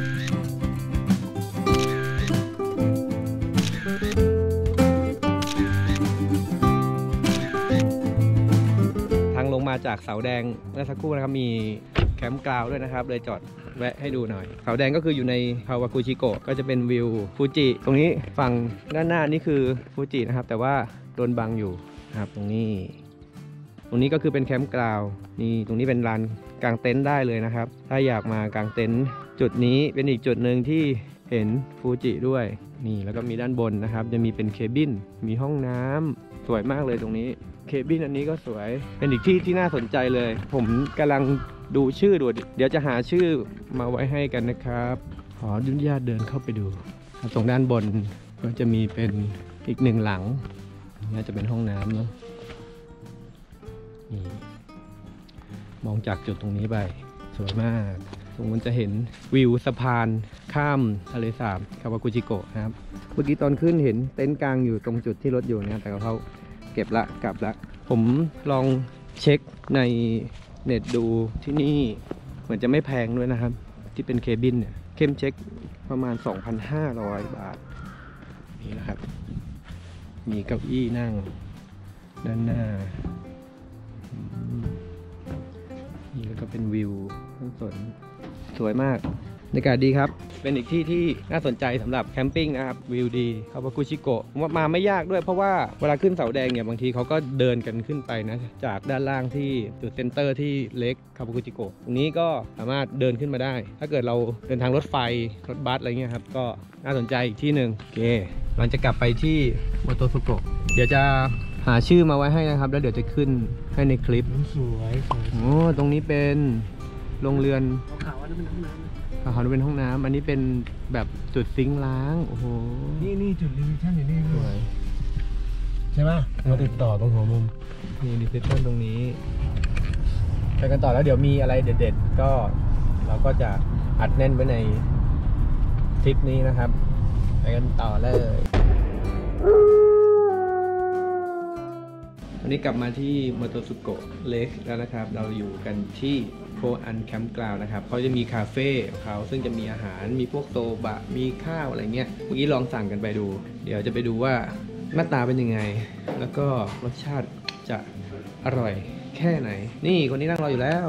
มาจากเสาแดงเมื่อสักครู่นะครับมีแคมป์กราวด์ด้วยนะครับเลยจอดแวะให้ดูหน่อยเสาแดงก็คืออยู่ในคาวากุชิโกะก็จะเป็นวิวฟูจิตรงนี้ฝั่งด้านหน้านี่คือฟูจินะครับแต่ว่าโดนบังอยู่นะครับตรงนี้ตรงนี้ก็คือเป็นแคมป์กราวด์นี่ตรงนี้เป็นลานกางเต็นท์ได้เลยนะครับถ้าอยากมากางเต็นท์จุดนี้เป็นอีกจุดหนึ่งที่เห็นฟูจิด้วยนี่แล้วก็มีด้านบนนะครับจะมีเป็นเคบินมีห้องน้ำสวยมากเลยตรงนี้เคบินอันนี้ก็สวยเป็นอีกที่ที่น่าสนใจเลยผมกำลังดูชื่อดูเดี๋ยวจะหาชื่อมาไว้ให้กันนะครับขออนุญาตเดินเข้าไปดูตรงด้านบนก็จะมีเป็นอีกหนึ่งหลังน่าจะเป็นห้องน้ำเนาะนี่มองจากจุดตรงนี้ไปสวยมากตรงมันจะเห็นวิวสะพานข้ามทะเลสาบคาวากุชิโกะนะครับเมื่อกี้ตอนขึ้นเห็นเต็นท์กลางอยู่ตรงจุดที่รถอยู่นะแต่เขาเก็บละกลับละผมลองเช็คในเน็ตดูที่นี่เหมือนจะไม่แพงด้วยนะครับที่เป็นเคบินเนี่ยเข้มเช็คประมาณ สองพันห้าร้อย บาทนี่นะครับมีเก้าอี้นั่งด้านหน้านี่แล้วก็เป็นวิวต้นสนสวยมากบรรยากาศดีครับเป็นอีกที่ที่น่าสนใจสำหรับแคมปิ้งนะครับวิวดีคาวากุชิโกะผมว่ามาไม่ยากด้วยเพราะว่าเวลาขึ้นเสาแดงเนี่ยบางทีเขาก็เดินกันขึ้นไปนะจากด้านล่างที่จุดเซ็นเตอร์ที่เล็กคาวากุชิโกะตรงนี้ก็สามารถเดินขึ้นมาได้ถ้าเกิดเราเดินทางรถไฟรถบัสอะไรเงี้ยครับก็น่าสนใจอีกที่หนึ่งโอเคเราจะกลับไปที่โมโตซุโกะเดี๋ยวจะหาชื่อมาไว้ให้นะครับแล้วเดี๋ยวจะขึ้นให้ในคลิปสวยโอ้ตรงนี้เป็นโรงเรือนขาวๆอันนั้นเป็นห้องน้ำเขาเป็นห้องน้ำอันนี้เป็นแบบจุดซิงค์ล้างโอ้โหนี่นี่จุดรีวิชั่นอยู่นี่สวยใช่ไหมเราติดต่อตรงหัวมุมนี่รีเซพชั่นตรงนี้ไปกันต่อแล้วเดี๋ยวมีอะไรเด็ดๆก็เราก็จะอัดแน่นไว้ในทริปนี้นะครับไปกันต่อเลยวันนี้กลับมาที่โมโตซุโกะเลคแล้วนะครับ เราอยู่กันที่โคอันแคมป์กราวน์นะครับเขาจะมีคาเฟ่ของเขาซึ่งจะมีอาหารมีพวกโซบะมีข้าวอะไรเงี้ยเมื่อกี้ลองสั่งกันไปดู เดี๋ยวจะไปดูว่าหน้าตาเป็นยังไง แล้วก็รสชาติจะอร่อยแค่ไหนนี่คนนี้นั่งรออยู่แล้ว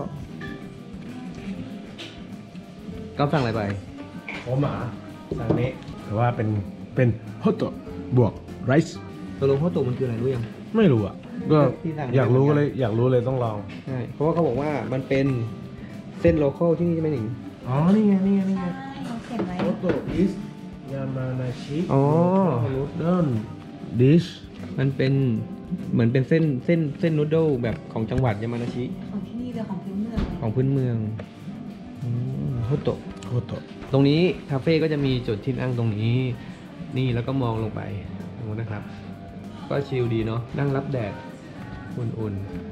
ก็สั่งอะไรไปผมหมาซาเนะแต่ว่าเป็นเป็นโฮโตะบวกไรซ์ตกลงข้าวต้มมันคืออะไรรู้ยังไม่รู้อ่ะก็ที่สั่งอยากรู้ก็เลยอยากรู้เลยต้องลองใช่เพราะว่าเขาบอกว่ามันเป็นเส้นโลคอลที่นี่ใช่ไหมหนิงอ๋อนี่ไงนี่ไงนี่ไงเราเขียนไว้โฮโตะอิสยามานาชิอ๋อนูดเดิลดิชมันเป็นเหมือนเป็นเส้นเส้นเส้นนูโดลแบบของจังหวัดยามานาชิของที่นี่เลยของพื้นเมืองเลยของพื้นเมืองโฮโตะโฮโตะตรงนี้คาเฟ่ก็จะมีจุดที่นั่งตรงนี้ นี่แล้วก็มองลงไปตรงนู้นนะครับ ก็ชิลดีเนาะนั่งรับแดดอุ่น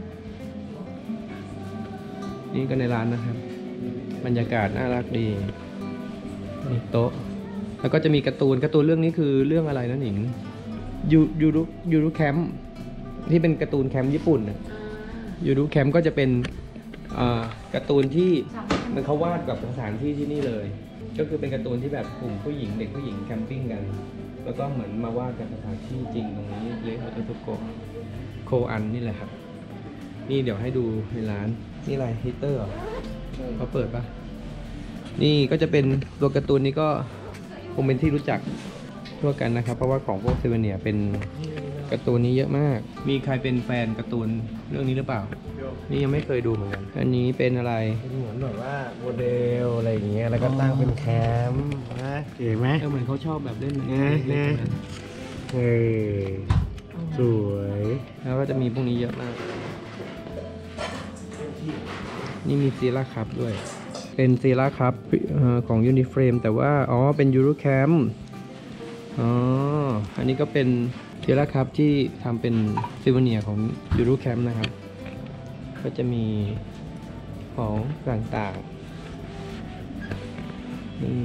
ๆนี่ก็ในร้านนะครับ บรรยากาศน่ารักดีมีโต๊ะ แล้วก็จะมีการ์ตูนการ์ตูนเรื่องนี้คือเรื่องอะไรนะหนิงยูยูรุยูรุแคมป์ที่เป็นการ์ตูนแคมป์ญี่ปุ่นน่ะยูรุแคมป์ก็จะเป็นอ่าการ์ตูนที่มันเขาวาดกับสถานที่ที่นี่เลย ก็คือเป็นการ์ตูนที่แบบกลุ่มผู้หญิงเด็กผู้หญิงแคมปิ้งกัน แล้วก็เหมือนมาวาดกับสถานที่จริงตรงนี้เลคโอโตซุโกะโคอันนี่แหละครับนี่เดี๋ยวให้ดูในร้านนี่อะไรฮีเตอร์เขาเปิดปะนี่ก็จะเป็นตัวการ์ตูนนี้ก็คงเป็นที่รู้จักทั่วกันนะครับ เพราะว่าของพวกเซเวเนียเป็นการ์ตูนนี้เยอะมาก มีใครเป็นแฟนการ์ตูนเรื่องนี้หรือเปล่า นี่ยังไม่เคยดูเหมือนกันอันนี้เป็นอะไรเป็นเหมือนแบบว่าโมเดลอะไรอย่างเงี้ยแล้วก็ตั้งเป็นแคมป์นะเก๋ไหมเออเหมือนเขาชอบแบบเล่นนะเล่นนะๆนะเฮ้ยสวยแล้วก็จะมีพวกนี้เยอะมาก นี่มีซีร่าคัพด้วย เป็นซีร่าคัพของยูนิเฟรมแต่ว่าอ๋อเป็นยูโรแคมป์อ๋ออันนี้ก็เป็นซีร่าคัพที่ทำเป็นซิวเนียของยูโรแคมป์นะครับ ก็จะมีของต่างๆนี่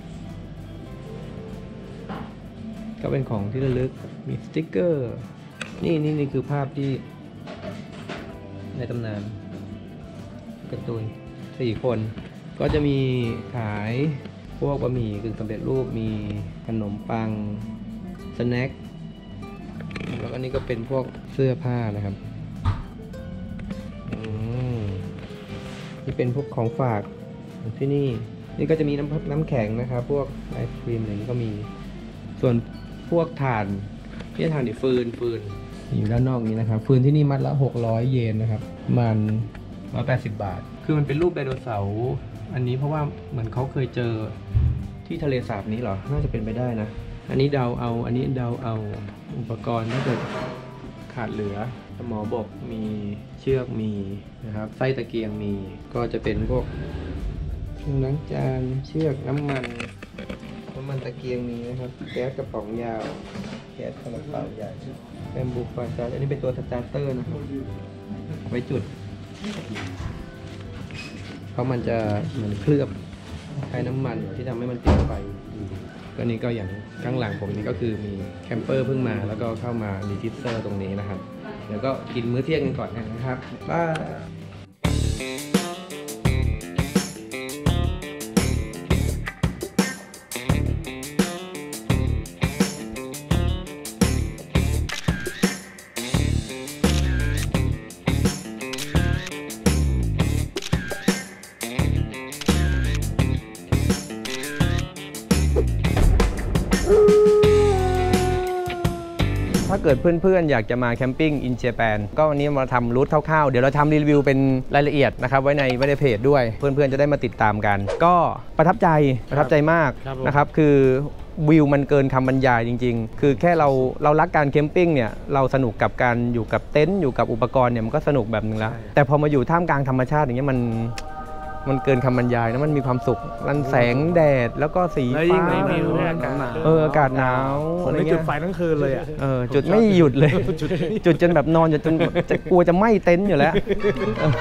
ก็เป็นของที่ระลึกมีสติ๊กเกอร์นี่นี่นี่คือภาพที่ในตำนานการ์ตูนสี่คนก็จะมีขายพวกบะหมี่กึ่งสำเร็จรูปมีขนมปังสแน็คแล้วก็นี่ก็เป็นพวกเสื้อผ้านะครับอืมนี่เป็นพวกของฝากของที่นี่นี่ก็จะมีน้ำน้ำแข็งนะครับพวกไอศครีมอะไรนี้ก็มีส่วนพวกถ่านที่ถ่านนี่ฟืนฟืนอยู่ด้านนอกนี้นะครับฟืนที่นี่มัดละหกร้อยเยนนะครับมันหนึ่งร้อยแปดสิบบาทคือมันเป็นรูปไดโนเสาร์อันนี้เพราะว่าเหมือนเขาเคยเจอที่ทะเลสาบนี้เหรอน่าจะเป็นไปได้นะอันนี้เดาเอาอันนี้เดาเอาอุปกรณ์ถ้าเกิดขาดเหลือสมอบกมีเชือกมีนะครับไส้ตะเกียงมีก็จะเป็นพวกเครื่องล้างจานเชือกน้ำมันน้ำมันตะเกียงมีนะครับแก๊สกระป๋องยาวแก๊สกระเป๋าใหญ่แบมบูฟาชาร์จอันนี้เป็นตัวสตาร์เตอร์นะครับไว้จุดเพราะมันจะเหมือนเคลือบใช้น้ำมันที่ทำให้มันติดไฟก็นี่ก็อย่างข้างหลังผมนี่ก็คือมีแคมเปอร์เพิ่งมาแล้วก็เข้ามารีจิสเตอร์ตรงนี้นะครับแล้วก็กินมื้อเที่ยงกันก่อนนะครับบ๊ายถ้าเกิดเพื่อนๆอยากจะมาแคมปิ้งอินเจแปนก็วันนี้มาทำรูทคร่าวๆเดี๋ยวเราทำรีวิวเป็นรายละเอียดนะครับไว้ในไว้ในเพจด้วยเพื่อนๆจะได้มาติดตามกันก็ประทับใจประทับใจมากนะครับคือวิวมันเกินคำบรรยายจริงๆคือแค่เราเรารักการแคมปิ้งเนี่ยเราสนุกกับการอยู่กับเต็นท์อยู่กับอุปกรณ์เนี่ยมันก็สนุกแบบนึงแล้วแต่พอมาอยู่ท่ามกลางธรรมชาติอย่างเงี้ยมันมันเกินคำบรรยายนะมันมีความสุขรันแสงแดดแล้วก็สีฟ้าเอออากาศหนาวผมไม่จุดไฟทั้งคืนเลยอ่ะเออจุดไม่หยุดเลย จุดจนแบบนอนจนจะกลัวจะไหม้เต็นท์อยู่แล้ว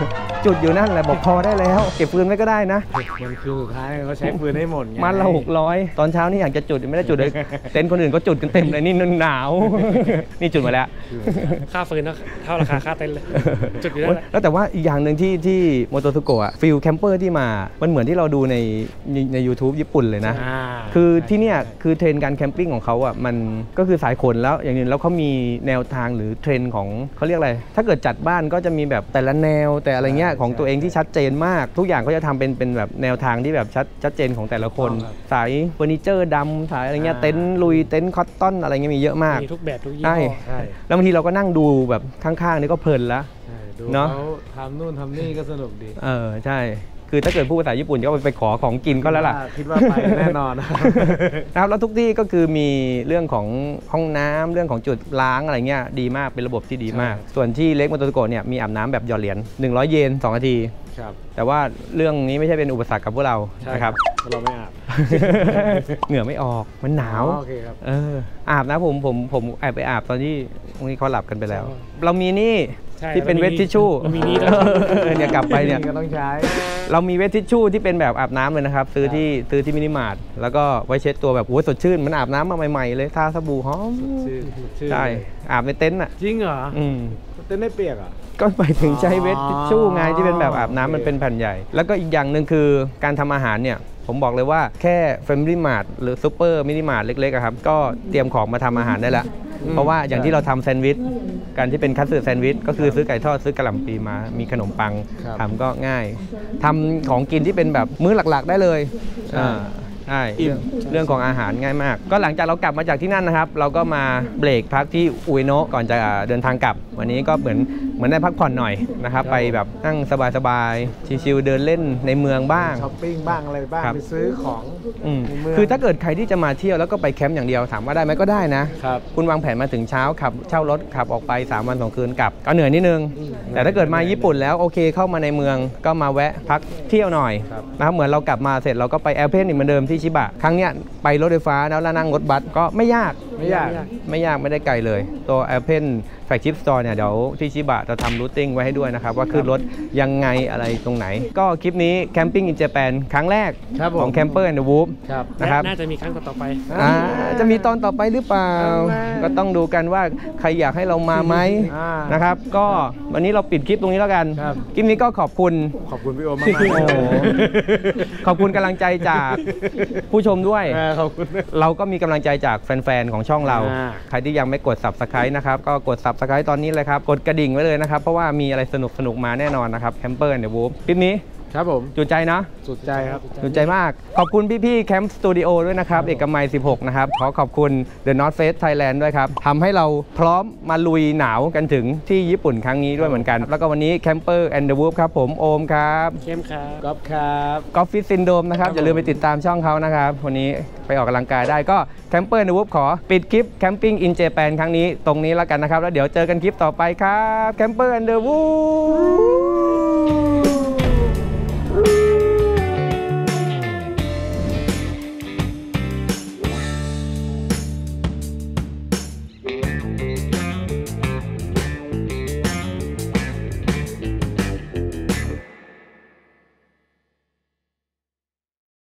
จุดอยู่นั่นแหละบอกพอได้แล้วเก็บฟืนไว้ก็ได้นะมันคือสุดท้ายเขาใช้ปืนให้หมดไงมันละหกร้อยตอนเช้านี่อยากจะจุดไม่ได้จุดเลย เต็นท์คนอื่นก็จุดกันเต็มเลยนี่หนาว นี่จุดมาแล้วค่าฟืนเท่าเท่าราคาค่าเต็นท์เลย จุดอยู่นั่นแหละแล้วแต่ว่าอีกอย่างหนึ่งที่ที่โมโตสุโกะฟิลแคมเปอร์ที่มามันเหมือนที่เราดูในใน ยูทูบ ญี่ปุ่นเลยนะอ่าคือที่เนี่ยคือเทรนด์การแคมปิ้งของเขาอ่ะมันก็คือสายขนแล้วอย่างนึงแล้วเขามีแนวทางหรือเทรนด์ของเขาเรียกอะไรถ้าเกิดจัดบ้านก็จะมีแบบแต่ละแนวแต่อะไรเงี้ยของตัวเองที่ชัดเจนมากทุกอย่างก็จะทำเป็นเป็นแบบแนวทางที่แบบชัดชัดเจนของแต่ละคนสายเฟอร์นิเจอร์ดำสายอะไรเงี้ยเต็นท์ลุยเต็นท์คอตตอนอะไรเงี้ยมีเยอะมากมีทุกแบบทุกยี่ใช่ห้อใช่แล้วบางทีเราก็นั่งดูแบบข้างๆนี่ก็เพลินแล้วใช่ดูเนอะเขาทำนู่นทำนี่ก็สนุกดีเออใช่คือถ้าเกิดพูดภาษาญี่ปุ่นก็ไปขอของกินก็แล้วล่ะคิดว่าไปแน่นอนนะครับแล้วทุกที่ก็คือมีเรื่องของห้องน้ำเรื่องของจุดล้างอะไรเงี้ยดีมากเป็นระบบที่ดีมากใช่ส่วนที่เล็กโมโตโกะเนี่ยมีอาบน้ำแบบหยอดเหรียญหนึ่งร้อยเยนสองนาทีครับแต่ว่าเรื่องนี้ไม่ใช่เป็นอุปสรรคกับพวกเรานะครับเราไม่อาบเหงื่อไม่ออกมันหนาวอ๋อโอเคครับเอออาบนะผมผมผมแอบไปอาบตอนที่ตรงนี้เขาหลับกันไปแล้ว เรามีนี่ใช่ที่เป็นราเวมีททิชชู่เรามีนี่ด้วยเออเนี่ยกลับไปเนี่ยก็ต้องใช้เรามีเวททิชชู่ที่เป็นแบบอาบน้ำเลยนะครับ ซื้อที่ซื้อที่มินิมาร์ทแล้วก็ไว้เช็ดตัวแบบโอ้ยสดชื่นมันอาบน้ำมาใหม่ๆเลยทาสบู่หอมชื่อชื่อใช่อาบในเต็นท์อ่ะจริงเหรออืมเต้นได้เปียกเหรอ่ะก็หมายถึงใช้เวทอ๋อทิชชู่ไงที่เป็นแบบอาบน้ำโอเคมันเป็นแผ่นใหญ่ แล้วก็อีกอย่างหนึ่งคือการทำอาหารเนี่ยผมบอกเลยว่าแค่ Family Mart หรือ Super Mini Mart เล็กๆอะครับก็เตรียมของมาทำอาหารได้แล้ว เพราะว่าอย่างที่เราทำแซนด์วิชการที่เป็นคัตสึแซนด์วิชก็คือซื้อไก่ทอดซื้อกะหล่ำปีมามีขนมปังครับทำก็ง่ายทำของกินที่เป็นแบบมื้อหลักๆได้เลยใช่อ่าใช่เรื่องเรื่องของอาหารง่ายมาก ก็หลังจากเรากลับมาจากที่นั่นนะครับ เราก็มาเบรกพักที่อุเอโนะก่อนจะเดินทางกลับ วันนี้ก็เหมือนเหมือนได้พักผ่อนหน่อยนะครับไปแบบนั่งสบายๆชิลๆเดินเล่นในเมืองบ้างช้อปปิ้งบ้างอะไรบ้างครับไปซื้อของอืมในเมืองคือถ้าเกิดใครที่จะมาเที่ยวแล้วก็ไปแคมป์อย่างเดียวถามว่าได้ไหมก็ได้นะครับคุณวางแผนมาถึงเช้าขับเช่ารถขับออกไปสามวันสองคืนกลับก็เหนื่อยนิดนึง แต่ถ้าเกิดมาญี่ปุ่นแล้วโอเคเข้ามาในเมืองก็มาแวะพักเที่ยวหน่อยครับนะครับเหมือนเรากลับมาเสร็จเราก็ไปแอร์เพนอีกเหมือนเดิมที่ชิบะครั้งเนี้ยไปรถไฟฟ้าแล้วนั่งรถบัสก็ไม่ยากไม่ยากไม่ยากไม่ได้ไกลเลย ตัวแอร์เพนแฟลกชิพสโตร์เนี่ยเดี๋ยวที่ชิบะจะทำรูทติ้งไว้ให้ด้วยนะครับว่าขึ้นรถยังไงอะไรตรงไหน ก็คลิปนี้แคมปิ้งอินเจแปนครั้งแรกครับผมของแคมเปอร์แอนด์วูฟครับนะครับน่าจะมีครั้งต่อๆไปอ่าจะมีตอนต่อไปหรือเปล่าเอามาก็ต้องดูกันว่าใครอยากให้เรามาไหมอ่านนะครับ ก็วันนี้เราปิดคลิปตรงนี้แล้วกันครับคลิปนี้ก็ขอบคุณขอบคุณพี่โอมมากๆโอ้โห ขอบคุณกำลังใจจากผู้ชมด้วยเออขอบคุณเราก็มีกำลังใจจากแฟนๆ ของช่องเราอ่าใครที่ยังไม่กด Subscribe นะครับ ก็กด Subscribe ตอนนี้เลยครับ กดกระดิ่งไว้เลยนะครับ เพราะว่ามีอะไรสนุกๆ มาแน่นอนนะครับ Camper and the Wolf คลิปนี้ครับผมจุใจนะสุดใจครับจุใจมาก ขอบคุณพี่ๆ Camp Studio ด้วยนะครับ เอกมัย สิบหก นะครับ ขอขอบคุณ The North Face Thailand ด้วยครับทำให้เราพร้อมมาลุยหนาวกันถึงที่ญี่ปุ่นครั้งนี้ด้วยเหมือนกัน แล้วก็วันนี้ Camper and the Wolf ครับผมโอมครับเข้มครับก๊อฟครับกอฟฟิศซินโดมนะครับ อย่าลืมไปติดตามช่องเขานะครับ วันนี้ไปออกกำลังกายได้ก็แคมเปอร์ในวูฟขอปิดคลิปแคมปิ้งอินเจแปนครั้งนี้ตรงนี้แล้วกันนะครับ แล้วเดี๋ยวเจอกันคลิปต่อไปครับแคมเปอร์แอนด์เดอะวูฟ